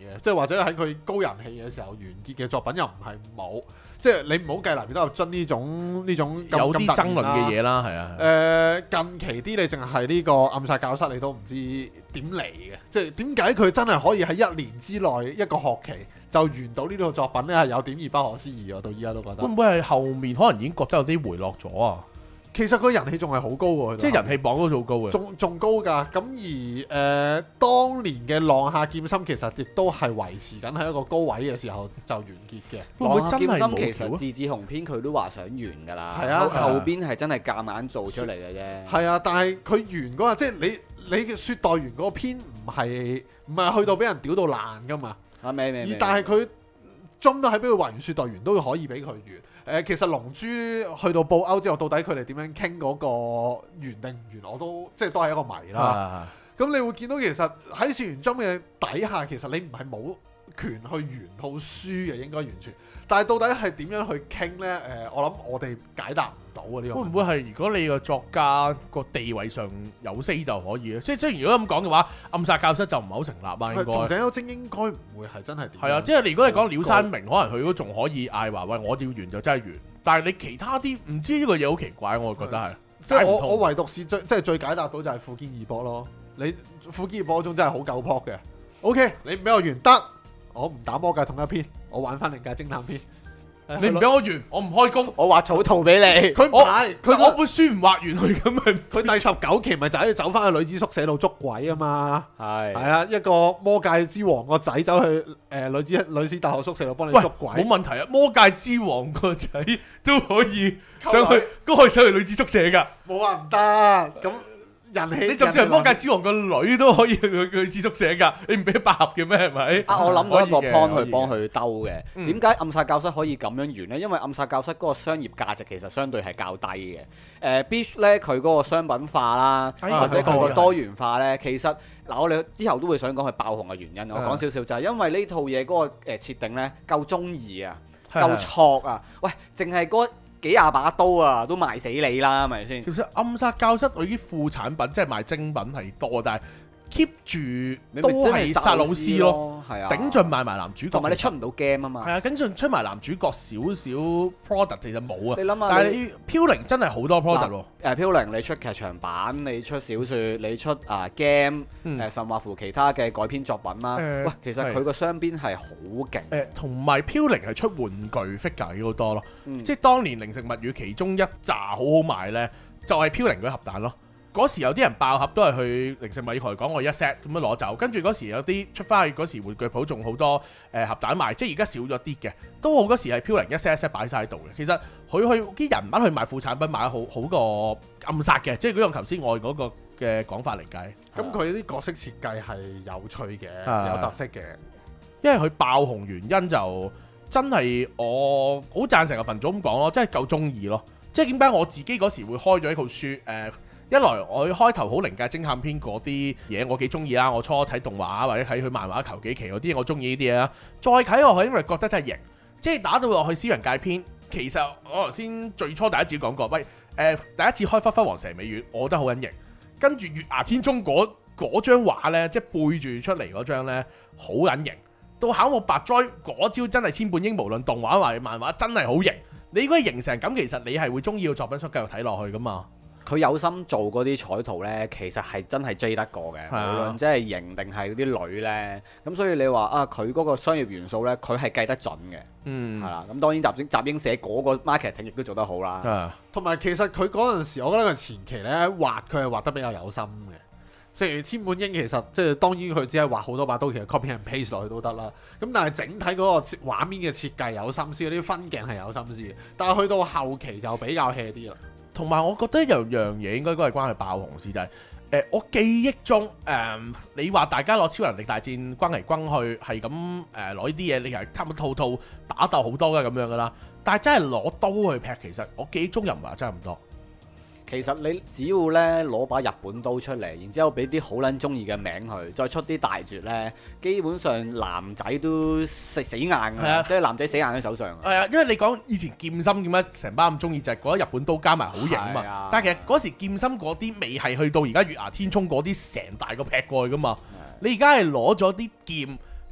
S4: 嘅，即係或者喺佢高人氣嘅時候完結嘅作品又唔係冇，即係你唔好計南邊都有樽呢種呢種咁
S2: 有啲
S4: 咁突然
S2: 爭論嘅嘢啦，係啊。
S4: 誒、近期啲你淨係呢個暗殺教室你都唔知點嚟嘅，即係點解佢真係可以喺一年之內一個學期就完到呢套作品咧，係有點而不可思議，我到依家都覺得。
S2: 會唔會係後面可能已經覺得有啲回落咗啊？
S4: 其實佢人氣仲係好高喎，
S2: 即係人氣榜都好高嘅。
S4: 仲仲高㗎。咁而誒、呃，當年嘅浪下劍心其實亦都係維持緊喺一個高位嘅時候就完結嘅。
S2: 會唔會真係
S1: 劍心其實
S2: 冇橋啊？
S1: 自志雄篇佢都話想完㗎啦，
S4: 係啊
S1: 後
S4: 係啊
S1: 後邊係真係夾硬做出嚟嘅啫。
S4: 係啊，但係佢完嗰下，即係你你嘅雪代緣嗰個篇唔係唔係去到俾人屌到爛㗎嘛？
S1: 啊未未
S4: 而
S1: 未
S4: 但係佢終都喺俾佢畫完雪代緣都可以俾佢完。誒、其實龍珠去到報歐之後，到底佢哋點樣傾嗰個完定唔完，我都即係都係一個謎啦。
S2: 啊
S4: 咁你會見到其實喺少年 Jump 嘅底下，其實你唔係冇權去完套書嘅，應該完全。但係到底係點樣去傾呢？誒、我諗我哋解答唔到啊！呢、個
S2: 會唔會係如果你個作家個地位上有 say 就可以咧？即係即係如果咁講嘅話，暗殺教室就唔係好成立啊，應該
S4: 係松井優晶應該唔會係真係點樣？
S2: 係啊。即係如果你講鳥山明，可能佢都仲可以嗌話喂，我要完就真係完。但係你其他啲唔知呢個嘢好奇怪，我覺得係。
S4: 即係我
S2: 解唔通
S4: 我唯獨是最即係最解答到就係富堅義博咯。你富堅義博嗰種真係好夠撲嘅。OK，你唔俾我完得，我唔打魔界統一篇，我玩翻靈界偵探篇。
S2: 你唔俾我完，我唔開工。
S1: 我畫草圖俾你，
S4: 佢唔
S2: 我
S4: 係
S2: 佢
S4: 佢
S2: 我本書唔畫完佢咁咪
S4: 佢第十九期咪就喺度走翻去女子宿舍度捉鬼啊嘛。
S1: 係
S4: 係啊，一個魔界之王個仔走去誒、呃女子女子大學宿舍度幫你
S2: 喂
S4: 捉鬼
S2: 冇。問題啊！魔界之王個仔都可以上
S4: 溝女
S2: 去，都可以上去女子宿舍㗎。
S4: 冇話唔得，咁人氣
S2: 你甚至係魔界之王個女都可以去去女子宿舍㗎。你唔俾百合嘅咩？係咪？
S1: 啊！我諗到一個
S2: 可以嘅
S1: point
S2: 可以
S1: 去幫佢兜嘅。
S2: 嗯
S1: 點解暗殺教室可以咁樣完呢？因為暗殺教室嗰個商業價值其實相對係較低嘅。誒 Beach 咧，佢嗰個商品化啦，
S2: 哎呀
S1: 或者佢
S2: 係
S1: 個多元化咧，其實嗱我哋之後都會想講佢爆紅嘅原因。我
S2: 嗯
S1: 講少少就係因為呢套嘢嗰個誒設定咧夠中意啊，
S2: 係
S1: 夠挫啊！喂，淨係嗰幾廿把刀啊，都賣死你啦，係咪先？
S2: 其實暗殺教室佢啲副產品即係賣精品係多，但係 keep 住
S1: 你咪
S2: 都
S1: 真
S2: 係殺老師咯，，
S1: 係啊，
S2: 頂盡賣埋男主角。
S1: 同埋你出唔到 game 啊嘛
S2: 係。啊，跟住出埋男主角少少 product 其實冇啊。
S1: 你諗下，
S2: 但係你飄零真係好多 product 喎。
S1: 誒飄零，你出劇場版，你出小説，你出啊 game，
S2: 嗯
S1: 誒甚或乎其他嘅改編作品啦。
S2: 誒
S1: 喂，其實佢個雙邊係好勁，
S2: 誒同埋飄零係出玩具 figure 好多咯，
S1: 嗯
S2: 即係當年零食物語其中一紮好好賣呢，就係飄零嗰盒蛋咯。嗰時有啲人爆盒都係去零食物語台講我一 set 咁樣攞走，跟住嗰時有啲出翻去嗰時玩具鋪仲好多誒盒蛋賣，即係而家少咗啲嘅，都好嗰時係飄零一 set 一 set 擺晒喺度嘅。其實佢去啲人物去賣副產品賣得好好過暗殺嘅，即係嗰用頭先我嗰個嘅講法嚟計。
S4: 咁佢啲角色設計係有趣嘅，
S2: 啊
S4: 有特色嘅。
S2: 因為佢爆紅原因就真係我好贊成阿份總咁講咯，真係夠中意咯。即係點解我自己嗰時會開咗一套書？誒、呃，一來我開頭好靈界偵探篇嗰啲嘢我幾中意啦，我初睇動畫或者睇佢漫畫頭幾期嗰啲我中意呢啲嘢啦。再睇落去，因為覺得真係型，即係打到落去私人界篇。其實我頭先最初第一次講過，喂誒、呃、第一次開忽忽王蛇尾月，我覺得好撚型。跟住月牙天中嗰嗰張畫咧，即係背住出嚟嗰張咧，好撚型。到考我白災嗰招真係千本櫻，無論動畫或者漫畫真係好型。你如果型成咁，其實你係會中意個作品，想繼續睇落去噶嘛？
S1: 佢有心做嗰啲彩圖呢，其實係真係追得過嘅，
S2: 係啊
S1: 無論即係型定係嗰啲女呢。咁所以你話啊，佢嗰個商業元素呢，佢係計得準嘅，
S2: 嗯，
S1: 係啦。咁當然集英集英社嗰個 marketing 亦都做得好啦。
S2: 啊，
S4: 同埋其實佢嗰陣時，我覺得佢前期咧畫佢係畫得比較有心嘅。即係千本櫻其實即係當然佢只係畫好多把刀，其實 copy and paste 落去都得啦。咁但係整體嗰個設畫面嘅設計有心思，嗰啲分鏡係有心思嘅。但係去到後期就比較 hea 啲啦。
S2: 同埋我覺得有樣嘢應該都係關佢爆紅事，就係、呃、我記憶中誒、呃，你話大家攞超能力大戰轟嚟轟去係咁誒攞呢啲嘢，你係差唔多套套打鬥好多嘅咁樣噶啦。但係真係攞刀去劈，其實我記憶中又唔係真係咁多。
S1: 其實你只要咧攞把日本刀出嚟，然之後俾啲好撚中意嘅名佢，再出啲大絕咧，基本上男仔都食死硬㗎，
S2: 啊
S1: 即係男仔死硬喺手上。
S2: 係啊，因為你講以前劍心點解成班咁中意，就係覺得日本刀加埋好型啊嘛。
S1: 係啊
S2: 但係其實嗰時劍心嗰啲未係去到而家月牙天衝嗰啲成大個劈過去噶嘛。你而家係攞咗啲劍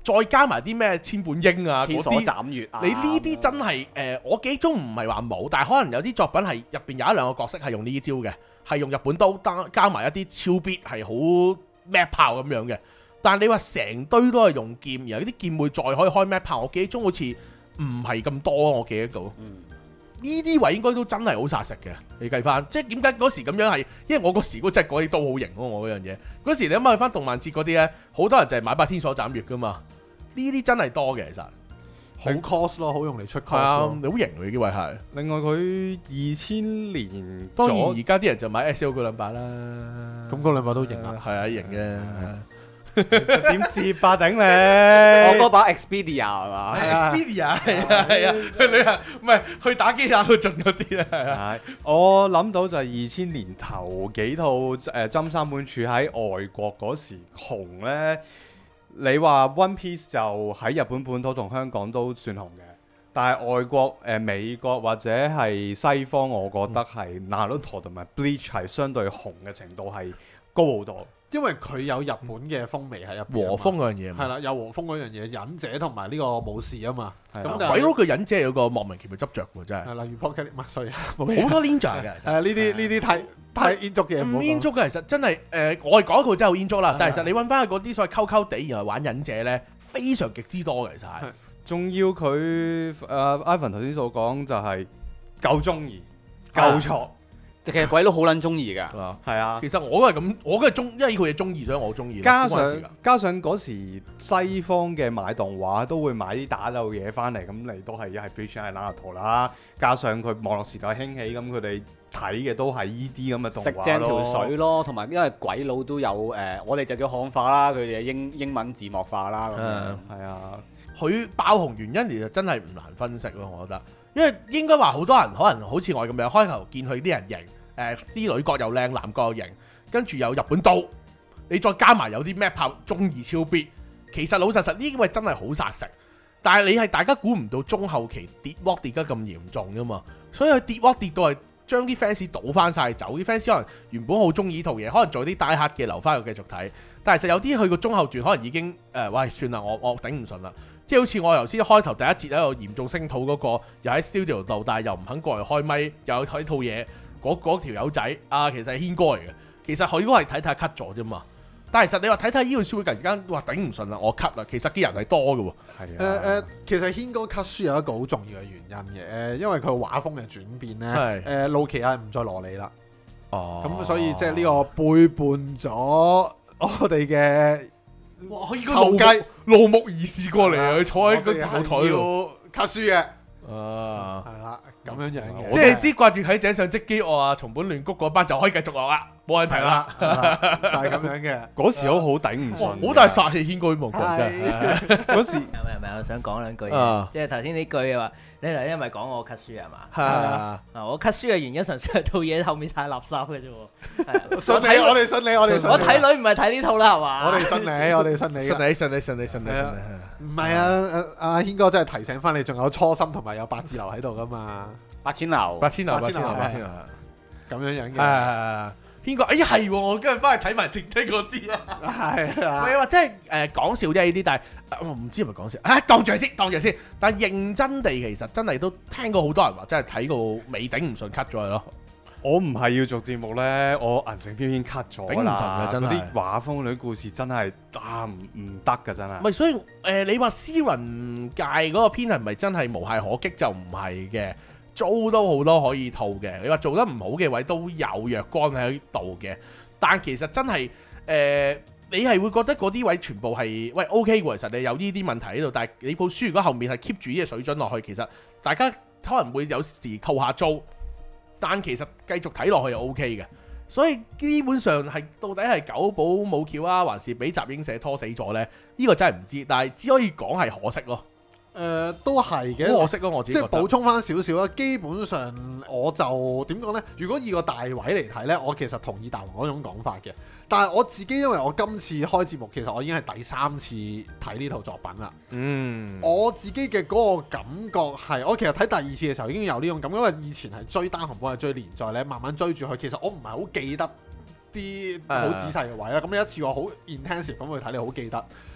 S2: 再加埋啲咩千本櫻啊
S1: 天所
S2: 嗰啲。
S1: 斬月啊！
S2: 你呢啲真係誒、呃，我記憶中唔係話冇，但係可能有啲作品係入邊有一兩個角色係用呢招嘅，係用日本刀加加埋一啲超必係好 map 炮咁樣嘅。但係你話成堆都係用劍，然後啲劍會再可以開 map 炮，我記憶中好似唔係咁多，我記得到。
S1: 嗯
S2: 呢啲位應該都真係好殺食嘅，你計翻，即係點解嗰時咁樣係？因為我嗰時嗰隻嗰啲刀好型咯，我嗰樣嘢。嗰時你諗下翻動漫節嗰啲咧，好多人就係買把天所斬月噶嘛。呢啲真係多嘅，其實
S4: 好 cost 咯，好用嚟出 cost
S2: 係啊，
S4: 咯。
S2: 你好型喎呢位係。
S3: 另外佢二千年
S2: 當然
S3: 左
S2: 而家啲人就買 S L 嗰兩把啦。
S4: 咁嗰兩把都型啊！
S2: 係啊，型嘅。
S3: 點接吧頂
S1: 我
S3: 你？
S1: 嗰把 Expedia 係嘛？
S2: 係 Expedia 係啊係啊，你係唔係去打機打到盡嗰啲咧？係啊。
S3: 係，我諗到就係二千年頭幾套誒針三本柱喺外國嗰時紅咧。你話 One Piece 就喺日本本土同香港都算紅嘅，但係外國誒、呃、美國或者係西方，我覺得係 Naruto 同埋 Bleach 係相對紅嘅程度係高好多。
S4: 因為佢有日本嘅風味喺入邊啊嘛。
S2: 和風嗰樣嘢嘛
S4: 係啦，有和風嗰樣嘢，忍者同埋呢個武士啊嘛。
S3: 係
S4: 咁但係
S2: 鬼佬嘅忍者有個莫名其妙執着喎，真係
S4: 係例如 Pocket 唔係，sorry，冇嘢。
S2: 好多 ninja 嘅。其實
S4: 係啊，呢啲呢啲太太煙足嘅嘢唔好講。
S2: 唔煙足嘅其實真係誒、呃，我係講一套真係好煙足啦。但係其實你揾翻嗰啲所謂溝溝地然後玩忍者咧，非常極之多嘅其實係。
S3: 仲要佢誒 Ivan 頭先所講就係夠中意，夠錯，
S1: 其實鬼佬好撚中意㗎。
S2: 係嘛？
S3: 係啊。
S2: 其實我都係咁，我都係中，因為呢套嘢中意，所以我中意。
S3: 加
S2: 冇關事㗎
S3: 上加上嗰時西方嘅買動畫都會買啲打鬥嘢翻嚟，咁嚟都係一係 Bleach 係 Naruto 啦。加上佢網絡時代興起，咁佢哋睇嘅都係依啲咁嘅動
S1: 食
S3: 畫
S1: 正條水
S3: 咯。
S1: 咯，同埋因為鬼佬都有誒、呃，我哋就叫漢化啦，佢哋英英文字幕化啦咁樣。
S3: 係啊，
S2: 佢爆紅原因其實真係唔難分析咯，我覺得。因為應該話好多人可能好似我咁樣，開頭見佢啲人型，誒啲女角又靚，男角又型，跟住有日本刀，你再加埋有啲咩炮中二超必，其實老實實呢啲位真係好殺食。但係你係大家估唔到中後期跌鑊跌得咁嚴重噶嘛，所以佢跌鑊跌到係將啲 fans 倒翻晒走，啲 fans 可能原本好中意呢套嘢，可能做啲 die hard 嘅留翻去繼續睇，但係其實有啲去個中後段可能已經誒、呃，喂算啦，我我頂唔順啦，即係好似我頭先開頭第一節喺度嚴重聲討嗰、那個，又喺 studio 度，但係又唔肯過嚟開咪，又有睇套嘢，嗰條友仔啊，其實係軒哥嚟嘅，其實佢應該係睇睇 cut 咗啫嘛。但係其實你話睇睇呢本書會突然間話頂唔順啦，我 cut 啦，其實啲人係多嘅喎。
S3: 係
S4: 誒
S3: 啊。
S4: 誒，其實軒哥 cut 書有一個好重要嘅原因嘅，誒，因為佢畫風嘅轉變咧，
S2: 係
S4: 誒，路奇亞唔再羅莉啦，
S2: 哦
S4: 咁所以即係呢個背叛咗我哋嘅
S2: 哇，佢應該
S4: 臭雞
S2: 怒目怒目而視過嚟啊！佢坐喺個
S4: 我哋係
S2: 後台度。
S4: 要 cut 書嘅，
S2: 啊！
S4: 係啦，咁樣樣嘅，
S2: 即係啲掛住喺井上織機我啊，松本亂谷嗰班就可以繼續落啦，冇問題
S4: 係
S2: 啦。
S4: 啦，係啦就係咁樣嘅。
S3: 嗰時都好頂唔順嘅。
S2: 哇好大殺氣，軒哥呢幕劇真係。
S4: 係
S3: 嗰時
S5: 係咪係咪？我想講兩句
S2: 啊
S5: 嘢，即係頭先呢句嘅話，你頭先係咪講我 cut 書係嘛？
S2: 係啊，
S5: 啊，我 cut 書嘅原因純粹係套嘢後面太垃圾嘅啫喎。係啊
S4: 信你，我哋信你，我哋信你。
S5: 我睇女唔係睇呢套啦，係嘛？
S4: 我哋信你，我哋信你㗎。
S2: 信你信你信你信你信
S4: 係啊
S2: 你。
S4: 唔係啊，阿阿軒哥真係提醒翻你，仲有初心同埋有八字流喺度噶嘛，
S1: 八千樓
S2: 八千樓，八
S4: 八千樓
S2: 千樓，八千樓。
S4: 咁樣樣
S2: 係係
S4: 嘅。
S2: 係。軒哥，哎呀係喎，我今日翻去睇埋正聽嗰啲啊。
S4: 係啊。
S2: 唔係話即係誒講笑啫呢啲，但係呃我唔知係咪講笑。啊當住先，當住先。但係認真地其實真係都聽過好多人話，真係睇過尾頂唔順 cut 咗佢咯。
S3: 我唔係要做節目咧，我銀城偏偏 cut 咗
S2: 頂唔順
S3: 啦。
S2: 嘅真係
S3: 嗰啲畫風、嗰啲故事真係啊唔唔得㗎真係。
S2: 唔係，所以誒、呃，你話詩雲界嗰個篇係咪真係無懈可擊就唔係嘅，租都好多可以套嘅。你話做得唔好嘅位都有若干喺度嘅，但其實真係誒、呃，你係會覺得嗰啲位全部係喂 OK 喎。其實你有呢啲問題喺度，但係你部書如果後面係 keep 住呢個水準落去，其實大家可能會有時套下租，但其實繼續睇落去又 OK 嘅。所以基本上係到底係九保冇橋啊，還是俾集英社拖死咗呢？呢、呢個真係唔知，但係只可以講係可惜咯。
S4: 誒都係嘅，
S2: 好可惜咯，我自己覺得
S4: 即係補充翻少少啦。基本上我就點講呢？如果以個大位嚟睇呢，我其實同意大王嗰種講法嘅。但係我自己因為我今次開節目，其實我已經係第三次睇呢套作品啦。
S3: 嗯，
S4: 我自己嘅嗰個感覺係，我其實睇第二次嘅時候已經有呢種感覺，因為以前係追單行本係追連載咧，慢慢追住佢，其實我唔係好記得啲好仔細嘅位啦。咁、uh, 一次我好 intensive 咁去睇，你好記得。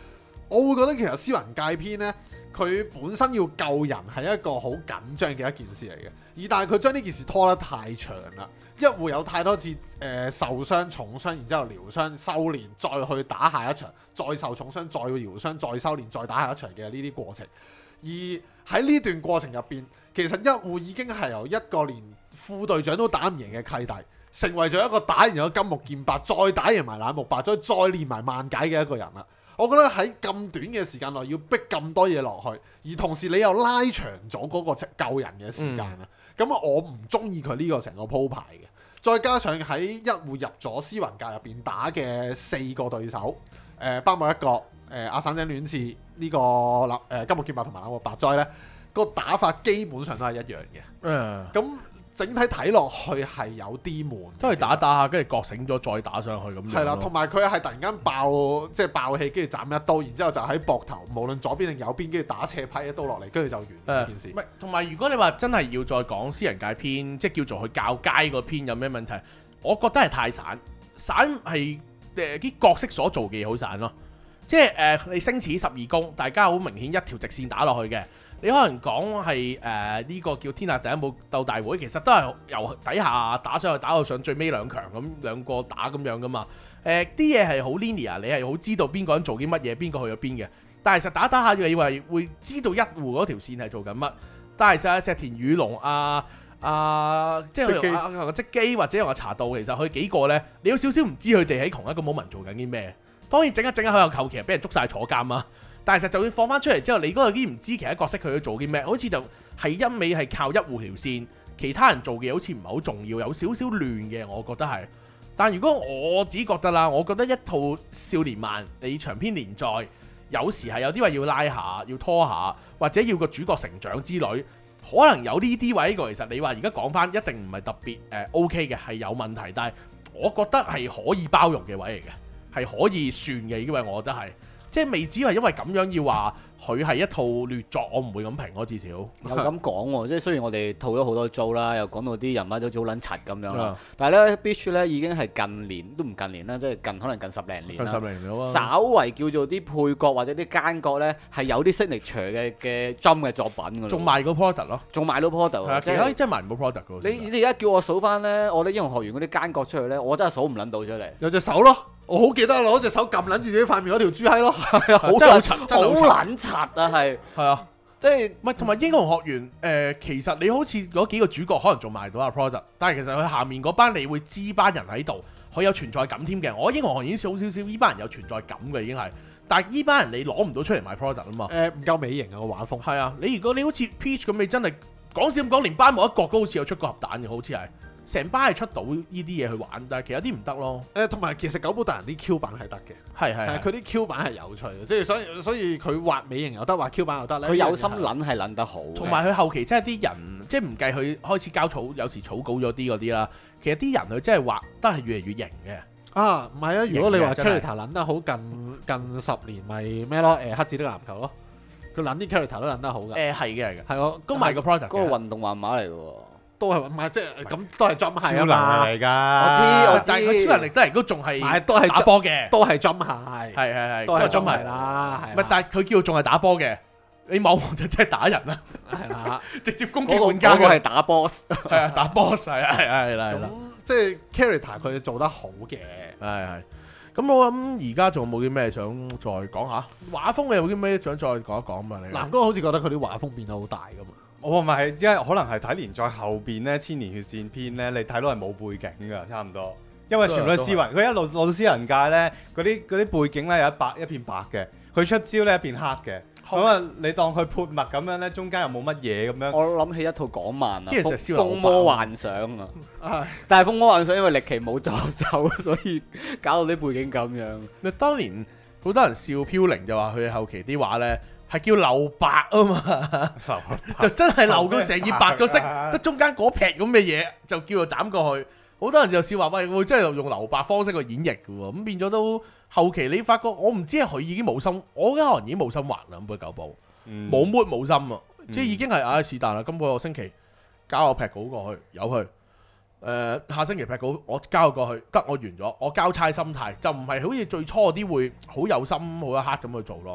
S4: 我會覺得其實斯文界篇呢，佢本身要救人係一個好緊張嘅一件事嚟嘅，而但係佢將呢件事拖得太長啦，一會有太多次誒、呃、受傷、重傷，然之後療傷、修練，再去打下一場，再受重傷，再療傷，再修練，再打下一場嘅呢啲過程。而喺呢段過程入邊，其實一戶已經係由一個連副隊長都打唔贏嘅契弟，成為咗一個打贏咗金木劍伯，再打贏埋冷木伯，再再練埋萬解嘅一個人啦。我覺得喺咁短嘅時間內要逼咁多嘢落去，而同時你又拉長咗嗰個救人嘅時間啦。咁、嗯、我唔中意佢呢個成個鋪排嘅。再加上喺一戶入咗斯雲界入邊打嘅四個對手，誒、呃、包括一個誒、呃、阿散井戀次呢、這個立誒、呃、金木劍伯同埋冷木白哉咧，個打法基本上都係一樣嘅。嗯，咁。整體睇落去係有啲悶，
S2: 都係打打下，跟住覺醒咗再打上去咁樣。
S4: 係啦，同埋佢係突然間爆，即係爆氣，跟住斬一刀，然之後就喺膊頭，無論左邊定右邊，跟住打斜批一刀落嚟，跟住就完呢件事。
S2: 唔係，同埋如果你話真係要再講私人界篇，即係叫做去教街嗰篇有咩問題？我覺得係太散，散係誒啲角色所做嘅嘢好散咯。即係誒、呃、你星矢十二宮，大家好明顯一條直線打落去嘅。你可能講係誒呢個叫天下第一武鬥大會，其實都係由底下打上去，打到上最尾兩強咁兩個打咁樣噶嘛。誒啲嘢係好 linear，你係好知道邊個人做啲乜嘢，邊個去咗邊嘅。但係其實打打下你以為會知道一戶嗰條線係做緊乜，但係其實石田雨龍啊啊，即係佢用個積機或者用個茶道，其實佢幾個咧，你有少少唔知佢哋喺同一個 moment 做緊啲咩。當然整一整下佢又求其俾人捉晒坐監啊！但係實就算放翻出嚟之後，你嗰個已經唔知其他角色佢去做啲咩，好似就係一味係靠一戶條線，其他人做嘅好似唔係好重要，有少少亂嘅，我覺得係。但如果我自己覺得啦，我覺得一套少年漫你長篇連載，有時係有啲話要拉下、要拖下，或者要個主角成長之類，可能有呢啲位個。其實你話而家講翻一定唔係特別誒、呃、OK 嘅，係有問題，但係我覺得係可以包容嘅位嚟嘅，係可以算嘅呢啲位，我覺得係。即係未止係因為咁樣要話佢係一套劣作，我唔會咁評咯，至少。有
S1: 咁講喎，即係雖然我哋套咗好多租啦，又講到啲人物都好撚柒咁樣啦，
S2: 嗯、
S1: 但係咧 Bleach 咧已經係近年都唔近年啦，即係近可能近十零年啦。
S2: 近十零年咯。
S1: 稍為叫做啲配角或者啲奸角咧係有啲 signature 嘅嘅 jump 嘅作品㗎。
S2: 仲賣個 product 咯，
S1: 仲賣到 product。係啊，
S2: 其他真係賣唔到 product 㗎。
S1: 你你而家叫我數翻咧，我啲英雄學院嗰啲奸角出去咧，我真係數唔撚到出嚟。
S4: 有隻手咯。我好記得攞隻手撳撚住自己塊面嗰條豬閪咯，
S1: 係啊，好
S2: 真係好柒，真係
S1: 好撚柒啊，係
S2: 係啊，
S1: 即係
S2: 唔係同埋英雄學院誒、呃，其實你好似嗰幾個主角可能仲賣到啊 product， 但係其實佢下面嗰班你會知班人喺度，佢有存在感添嘅。我英雄學院少少少，呢班人有存在感嘅已經係，但係呢班人你攞唔到出嚟賣 product 啊嘛。
S4: 誒唔夠美型啊個畫風。
S2: 係啊，你如果你好似 Peach 咁，你真係講笑咁講，連班冇一個都好似有出過核彈嘅，好似係。成班係出到呢啲嘢去玩，但係其實啲唔得咯。
S4: 誒，同埋其實九寶大人啲 Q 版係得嘅，
S2: 係係係，
S4: 佢啲 Q 版係有趣嘅，即係所以所以佢畫美型又得，畫 Q 版又得咧。
S1: 佢有心撚係撚得好。
S2: 同埋佢後期真係啲人，即係唔計佢開始交草，有時草稿咗啲嗰啲啦。其實啲人佢真係畫得係越嚟越型嘅。
S4: 啊，唔係啊，如果你話 character 撚得好，近近十年咪咩咯？誒，黑子的籃球咯，佢撚啲 character 都撚得好㗎。
S2: 誒係嘅係嘅，
S4: 係我
S2: 都賣個 product。
S1: 嗰個運動漫畫嚟㗎喎。
S4: 都係唔係即係咁都係 jump
S3: 超
S4: 鞋啊嘛，
S3: 能力嚟㗎。
S1: 我知我知，
S2: 但係佢超能力都係都仲係
S4: 都係
S2: 打波嘅，
S4: 都係 jump 鞋，
S2: 係係係
S4: 都係
S2: jump
S4: 鞋啦。
S2: 唔係，但係佢叫仲係打波嘅，你某就真係打人啦，
S4: 係啦，
S2: 直接攻擊玩家。
S1: 嗰個係打 boss，
S2: 係啊，打 boss 係係係啦係啦。
S4: 咁即係 character 佢做得好嘅，
S2: 係係。咁我諗而家仲有冇啲咩想再講下？畫風你有啲咩想再講一講嘛？你
S4: 南哥好似覺得佢啲畫風變得好大㗎嘛。
S3: 我唔係，因為可能係睇連載後邊咧，千年血戰篇咧，你睇到係冇背景㗎，差唔多。因為全部都係斯文，佢一路落到私人界咧，嗰啲嗰啲背景咧有一白一片白嘅，佢出招咧一片黑嘅。咁啊，你當佢潑墨咁樣咧，中間又冇乜嘢咁樣。
S1: 我諗起一套港漫啊，
S2: 《
S1: 風魔幻想》啊，但係《風魔幻想》因為歷奇冇助手，所以搞到啲背景咁樣。
S2: 你當年好多人笑飄零就話佢後期啲畫咧。係叫留白啊嘛，就真係留到成頁白咗色，得中間嗰撇咁嘅嘢就叫做斬過去。好多人就笑話喂，會真係用留白方式去演繹嘅喎，咁變咗都後期你發覺，我唔知係佢已經冇心，我覺得可能已經冇心畫啦，咁九部冇 mood 冇心啊，嗯、即係已經係唉是但啦。今個星期交我劈稿過去，由佢。誒、呃、下星期劈稿，我交過去，得我完咗，我交差心態就唔係好似最初嗰啲會好有心好一刻咁去做咯。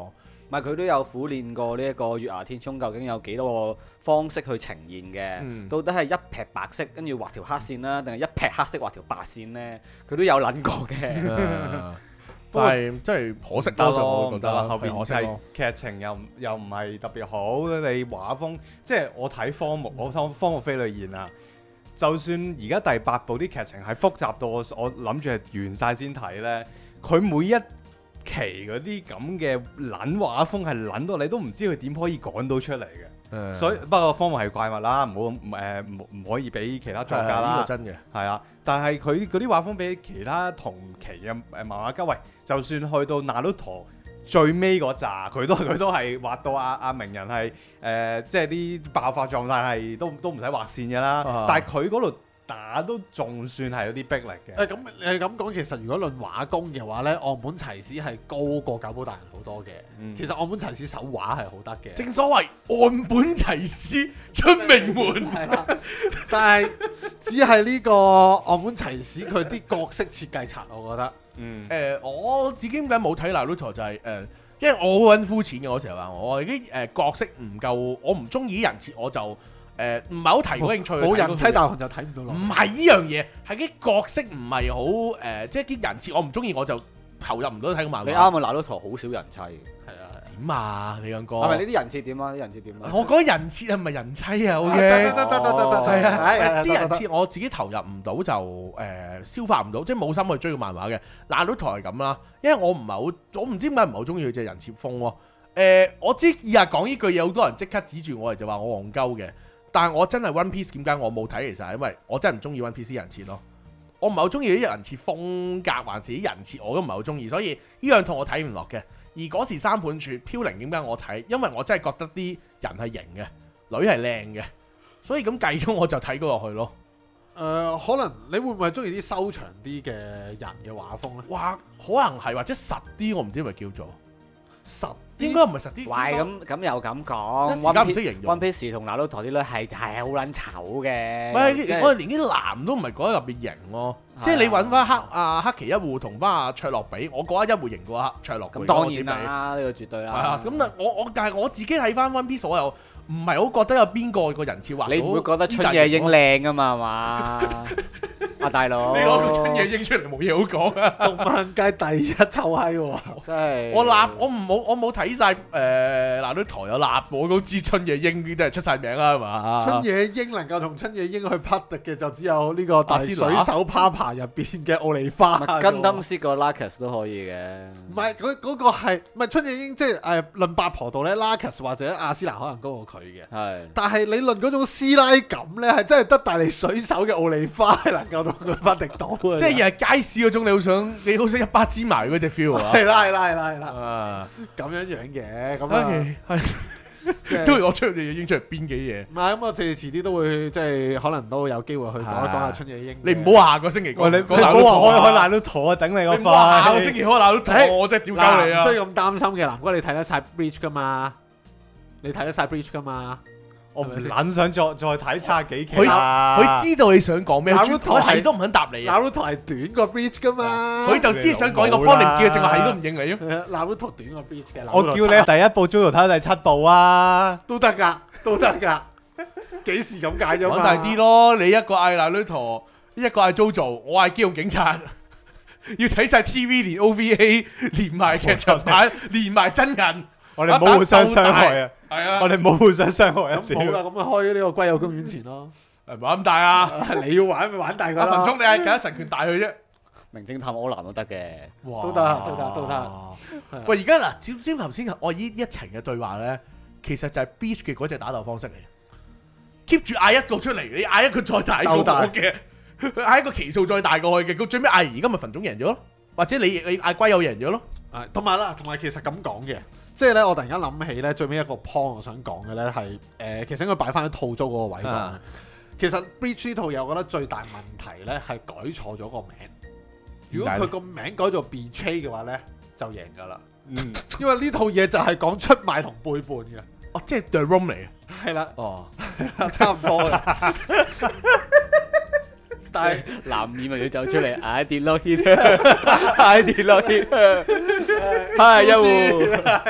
S1: 唔係佢都有苦練過呢一個月牙天衝究竟有幾多個方式去呈現嘅，
S2: 嗯
S1: 到底係一撇白色跟住畫條黑線啦，定係一撇黑色畫條白線呢？佢都有諗過嘅。
S2: 啊但係真係可惜咯，我覺得
S3: 後邊係
S2: 係可惜咯。
S3: 劇情又唔又唔係特別好，你畫風即係我睇科目，我睇科目飛裏現啊。就算而家第八部啲劇情係複雜到我我諗住係完晒先睇呢，佢每一期嗰啲咁嘅撚畫風係撚到你都唔知佢點可以趕到出嚟嘅。
S2: 誒
S3: 所以不過科目係怪物啦，唔好誒唔唔可以俾其他作家啦。
S2: 呢個真嘅。
S3: 係啊，但係佢嗰啲畫風比其他同期嘅誒漫畫家，喂，就算去到 Naruto 最尾嗰扎，佢都佢都係畫到阿阿鳴人係誒、呃，即係啲爆發狀態係都都唔使畫線嘅啦。
S2: 啊
S3: 但係佢嗰度打都仲算係有啲逼力嘅。
S4: 誒咁誒咁講，其實如果論畫工嘅話咧，岸本齊史係高過久保大人好多嘅。
S3: 嗯
S4: 其實岸本齊史手畫係好得嘅。
S2: 正所謂岸本齊史出名門，
S4: 係啦，但係只係呢個岸本齊史佢啲角色設計殘，我覺得。
S3: 嗯，
S2: 誒、我自己點解冇睇 Naruto 就係、誒、因為我好撚膚淺嘅，我成日話我啲誒角色唔夠，我唔中意啲人設，我就誒唔係好提嗰興趣。
S4: 冇人妻大雄就睇唔到落。
S2: 唔係呢樣嘢，係啲角色唔係好誒，即係啲人設我唔中意，我就投入唔到睇個漫畫。
S1: 你啱啊，拿到圖好少人妻，
S4: 係啊，
S2: 點啊？你兩個
S1: 係咪呢啲人設點啊？啲人設點啊？
S2: 我講人設係咪人妻啊？O
S4: 得
S2: K。
S4: 得得得得得得，
S2: 係啊，
S4: 係係
S2: 啲人
S4: 得得
S2: 設我自己投入唔到就誒、呃消化唔到，即係冇心去追個漫畫嘅。嗱到台係咁啦，因為我唔係好，我唔知點解唔係好中意佢隻人設風喎。誒、我知以下講呢句嘢，好多人即刻指住我嚟就話我戇鳩嘅。但係我真係 One Piece 點解我冇睇？其實係因為我真係唔中意 One Piece 啲人設咯。我唔係好中意啲人設風格，還是啲人設我都唔係好中意，所以呢樣套我睇唔落嘅。而嗰時三本柱飄零點解我睇？因為我真係覺得啲人係型嘅，女係靚嘅，所以咁計咗我就睇咗落去咯。
S4: 誒、可能你會唔會中意啲修長啲嘅人嘅畫風咧？
S2: 哇，可能係或者實啲，我唔知係咪叫做
S4: 實
S2: 應該唔係實啲。
S1: 喂，咁咁又咁講
S2: 一時間唔識形容
S1: ，One Piece 同 Naruto 啲女係係好撚醜嘅。
S2: 唔係
S1: 即係
S2: 我哋連啲男都唔係覺得特別型咯。
S1: 係啊
S2: 即係你揾翻黑啊黑崎一護同翻阿卓洛比，我覺得一護型過黑卓洛比。
S1: 咁當然啦，呢個絕對啦。
S2: 係啊，咁啊，我我但係我自己睇翻 One Piece，我又唔係好覺得有邊個個人設畫到
S1: 你唔會覺得春夜櫻靚噶嘛？係嘛？阿大佬，
S2: 你攞到春夜櫻出嚟冇嘢好講啊！
S4: 動漫界第一臭閪喎！
S1: 真係
S2: 我立我唔冇我冇睇晒誒嗱啲台有立，我都知春夜櫻啲都係出晒名啦，係嘛？
S4: 春野櫻能夠同春野櫻去匹敵嘅就只有呢個大水手 Papa 入邊嘅奧利花。
S1: 跟登斯個 Lacus 都可以嘅。
S4: 唔係佢嗰個係唔係春野櫻？即係誒論八婆度咧，Lacus 或者阿斯蘭可能高過佢嘅。
S1: 係。
S4: 但係你論嗰種師奶感咧，係真係得大力水手嘅奧利花係能夠同佢匹敵到嘅。
S2: 即係又係街市嗰種，你好想你好想一巴支埋嗰只 feel 啊！
S4: 係啦係啦係啦係啦，
S2: 啊
S4: 咁樣樣嘅咁啊，
S2: ，OK 係
S4: 即係
S2: 都係我出嚟影出嚟邊幾嘢？
S4: 唔係咁，我哋遲啲都會即係可能都有機會去講一講下春野櫻嘅。
S2: 你唔好話下個星期講，
S3: 喂，你
S2: 講
S3: 你唔好話開開
S2: 爛
S3: 爛到肚啊！頂你個
S2: 你唔好話下個
S3: 肺
S2: 星！期開爛到
S4: 誒
S2: 肚，我真係屌鳩你啊！
S4: 嗱唔需要咁擔心嘅，南哥你睇得晒 Bleach 噶嘛？你睇得晒 Bleach 噶嘛？
S3: 我唔撚想再再睇差幾期
S2: 佢
S3: 啦。
S2: 佢知道你想講咩，
S4: Naruto
S2: 佢係都唔肯答你啊！
S4: Naruto 係短過 Bleach 噶嘛？
S2: 佢就知想講呢個 point，你唔叫佢淨係係都唔應你咯。
S4: 係啊 Naruto 短過 Bleach 嘅。
S3: 我叫你第一部 JoJo 睇第七部啊！
S4: 都得㗎，都得㗎。幾時咁解咗嘛？
S2: 講大啲咯，你一個嗌嗱女陀，一個嗌 JoJo，我嗌機動警察，要睇晒 T V 連 O V A 連埋劇場版，連埋真人，
S3: 我哋唔好互相傷害啊！
S2: 係啊，
S3: 我哋唔好互相傷害啊！
S4: 咁冇啦，咁啊開呢個龜友公園前咯。
S2: 係咪咁大啊？
S4: 你要玩咪玩大佢啦。
S2: 阿phần鐘你係幾多神拳大佢啫？
S1: 名偵探柯南都得嘅。
S2: 哇
S4: 都得都得都得。
S2: 喂，而家嗱，照照頭先我呢一程嘅對話咧，其實就係 Beach 嘅嗰隻打鬥方式嚟，keep 住嗌一個出嚟，你嗌一個再大過我嘅，佢嗌一個期數再大過去嘅，佢最尾嗌而家咪份種贏咗咯，或者你你嗌龜友贏咗咯。
S4: 係，同埋啦，同埋其實咁講嘅，即係咧，我突然間諗起咧，最尾一個 point 我想講嘅咧係誒，其實應該擺翻喺套租嗰個位講嘅。
S2: 啊
S4: 其實 Bleach 呢套嘢，我覺得最大問題咧係改錯咗個名。如果佢個名改做 Betray 嘅話咧，就贏㗎啦。
S3: 嗯，
S4: 因為呢套嘢就係講出賣同背叛嘅。
S2: 哦，即係 The Room 嚟嘅。
S4: 係啦，
S2: 哦，
S4: 差唔多嘅。但係
S1: 男二咪要走出嚟，I did not hit，I did not hit，係一戶。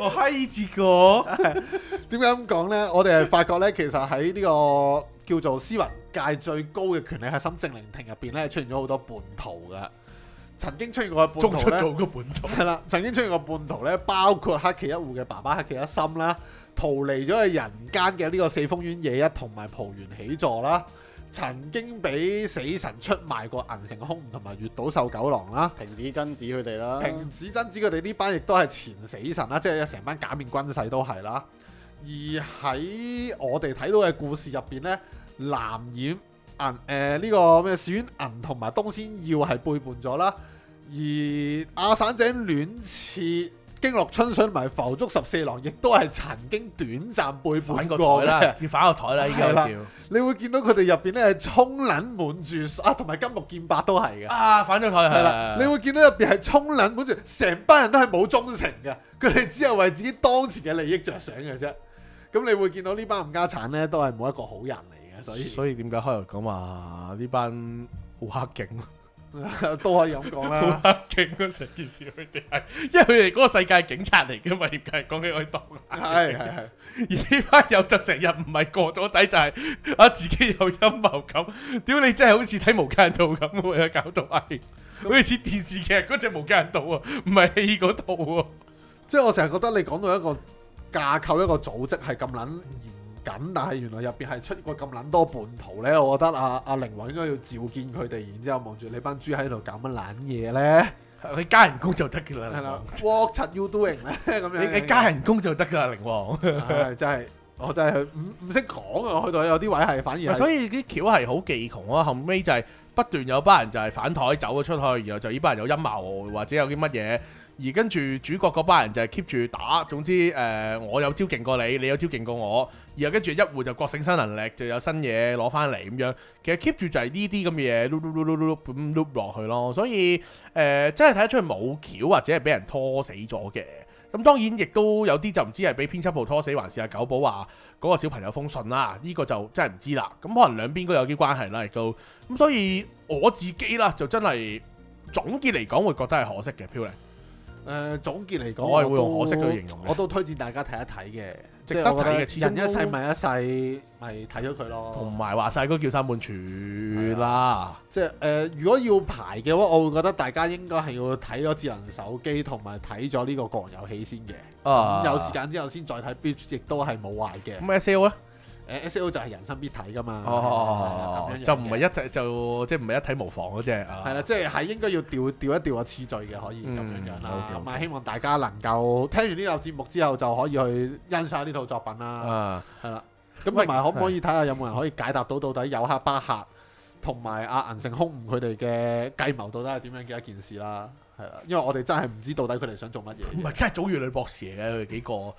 S2: 我閪字個，
S4: 點解咁講呢？我哋係發覺呢，其實喺呢個叫做司法界最高嘅權力核心正靈庭入邊呢，出現咗好多叛徒嘅。曾經出現過嘅叛
S2: 仲出
S4: 徒呢，
S2: 咗個叛徒。
S4: 係啦，曾經出現過叛徒呢，包括黑崎一護嘅爸爸黑崎一心啦，逃離咗去人間嘅呢個四風院野一同埋蒲原喜助啦。曾經俾死神出賣過銀城空悟同埋月島秀九郎啦，
S1: 平子真子佢哋啦，
S4: 平子真子佢哋呢班亦都係前死神啦，即係成班假面軍勢都係啦。而喺我哋睇到嘅故事入邊呢，藍染銀誒呢個咩小丸銀同埋東仙耀係背叛咗啦，而阿散井戀次、經絡春水同埋浮竹十四郎亦都係曾經短暫背叛
S2: 反個
S4: 過
S2: 台啦
S4: 嘅，。
S2: 要反個台啦，依家
S4: 係啦
S2: 叫
S4: 你會見到佢哋入邊咧係充撚滿住啊，同埋金木劍八都係嘅。
S2: 啊，反咗台
S4: 係啦
S2: 係，
S4: 你會見到入邊係充撚滿住，成班人都係冇忠誠嘅，佢哋只係為自己當前嘅利益着想嘅啫。咁你會見到呢班冚家產咧，都係冇一個好人嚟嘅，所以
S2: 所以點解開頭講話呢班好黑警？
S4: 都可以咁講
S2: 好
S4: 啦。
S2: 黑警嗰成件事，佢哋係因為佢哋嗰個世界係警察嚟嘅嘛，點解講起我當？
S4: 係係係，
S2: 而呢班友就成日唔係過咗底，就係啊自己有陰謀感。屌你真係好似睇無間道咁喎，搞到係好似電視劇嗰隻無間道啊，唔係戲嗰套喎。
S4: 即係我成日覺得你講到一個架構一個組織係咁撚嚴謹，但係原來入邊係出過咁撚多叛徒咧，我覺得阿阿靈王應該要召見佢哋，然之後望住你班豬喺度搞乜撚嘢咧？
S2: 佢加人工就得嘅啦，
S4: 係啦
S2: 靈王
S4: ，what you doing 咧？咁樣
S2: 你你加人工就得㗎啦，靈王。
S4: 唉真係我真係唔唔識講啊！我去到有啲位係反而係
S2: 所以啲橋係好技窮咯，後尾就係不斷有班人就係反台走咗出去，然後就呢班人有陰謀或者有啲乜嘢，而跟住主角嗰班人就係 keep 住打，總之誒、呃、我有招勁過你，你有招勁過我，然後跟住一戶就覺醒新能力，就有新嘢攞翻嚟咁樣，其實 keep 住就係呢啲咁嘅嘢碌碌碌碌碌咁碌落去咯，所以誒、呃、真係睇得出冇橋或者係俾人拖死咗嘅。咁當然亦都有啲就唔知係俾編輯部拖死，還是阿九寶話嗰個小朋友封信啦。呢、這個就真係唔知啦。咁可能兩邊都有啲關係啦，亦都咁。所以我自己啦，就真係總結嚟講，會覺得係可惜嘅。飄零
S4: 誒總結嚟講，
S2: 我係會用
S4: 都
S2: 可惜去形容嘅
S4: 我都推薦大家睇一睇嘅，
S2: 值得睇嘅
S4: 即係我覺得
S2: 始終
S4: 人一
S2: 都
S4: 世咪一世，咪睇咗佢咯。
S2: 同埋話晒都叫三本柱啦。
S4: 即係誒、呃，如果要排嘅話，我會覺得大家應該係要睇咗智能手機，同埋睇咗呢個個人遊戲先嘅。
S2: 啊
S4: 咁有時間之後先再睇 Bleach，亦都係冇壞嘅。
S2: 咁 S L 咧？
S4: 誒 S A O 就係人生必睇噶嘛。
S2: 哦，
S4: 係啊咁樣樣嘅
S2: 就唔係一睇就即係唔係一睇無妨嗰只。
S4: 係啦，即係係應該要調調一調個次序嘅，可以咁樣樣
S2: 嗯
S4: 啦。
S2: ，OK，OK
S4: 咁啊，希望大家能夠聽完呢個節目之後，就可以去欣賞呢套作品啦。
S2: 啊，
S4: 係啦，咁同埋可唔可以睇下有冇人可以解答到到底有克巴克同埋阿銀城空悟佢哋嘅計謀到底係點樣嘅一件事啦？係啦，因為我哋真係唔知到底佢哋想做乜嘢嘅。
S2: 唔係真係祖月女博士嚟嘅佢哋幾個。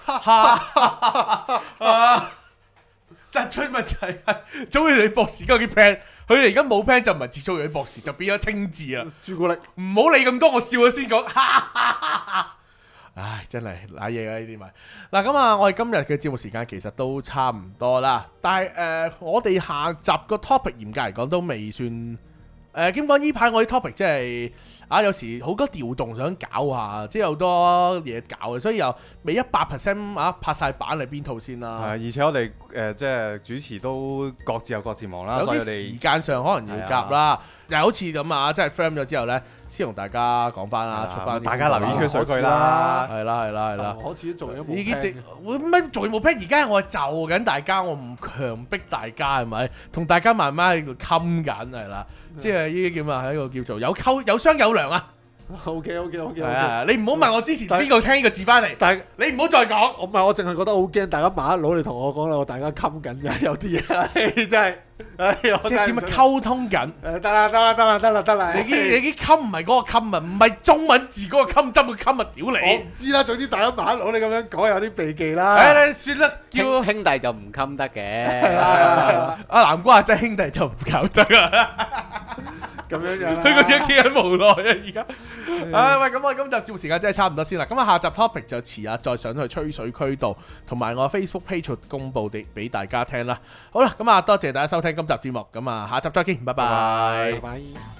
S2: 但出問題係祖月女博士嗰啲 plan，佢哋而家冇 plan 就唔係自祖月女博士，就變咗清字啦。
S4: 朱古力
S2: 唔好理咁多，我笑咗先講。唉，真係賴嘢啊！呢啲咪嗱咁啊！我哋今日嘅節目時間其實都差唔多啦，但係誒、呃，我哋下集個 topic 嚴格嚟講都未算誒。兼講呢排我啲 topic 即係啊，有時好多調動想搞下，即係好多嘢搞嘅，所以又未一百 percent 啊拍晒板嚟邊套先啦。
S3: 係，而且我哋誒即係主持都各自有各自忙啦，
S2: 有啲
S3: 所以我哋
S2: 時間上可能要夾啦，又好似咁啊，即係 firm 咗之後咧，先同大家講翻啦，出翻
S3: 大家留意佢水佢
S4: 啦
S3: 啦。
S2: 係啦係啦係啦。
S4: 好似做咗冇
S2: 已經
S4: plan
S2: 直會咩做冇 plan？而家我係就緊大家，我唔強迫大家係咪？同大家慢慢喺度冚緊係啦，即係呢啲叫咩？係一個叫做有溝有商有量啊！
S4: OK OK OK
S2: 係
S4: OK。
S2: 啊，你唔好問我之前邊個聽呢個字翻嚟，
S4: 但係
S2: 你唔好再講。
S4: 我唔係，我淨係覺得好驚，大家馬一佬你同我講啦，大家冚緊嘅有啲嘢，唉真係，唉我
S2: 即係點啊？
S4: 真係唔想
S2: 溝通緊。
S4: 誒得啦得啦得啦得啦得啦，
S2: 你啲你啲冚唔係嗰個冚啊，唔係中文字嗰個冚，針個冚啊！屌
S4: 我
S2: 你！
S4: 唔知啦，總之大家馬一佬你咁樣講有啲避忌啦。
S2: 唉，你算啦，叫
S1: 兄兄弟就唔襟得嘅。
S4: 係啦
S2: 阿南瓜真係兄弟就唔搞得啦。
S4: 咁樣樣啦。
S2: 佢個樣幾緊無奈啊！而家，唉喂，咁我今集節目時間真係差唔多先啦。咁啊，下集 topic 就遲下再上去吹水區度，同埋我 Facebook page 公佈啲俾大家聽啦。好啦，咁啊，多謝大家收聽今集節目，咁啊，下集再見，拜拜。
S4: 拜拜。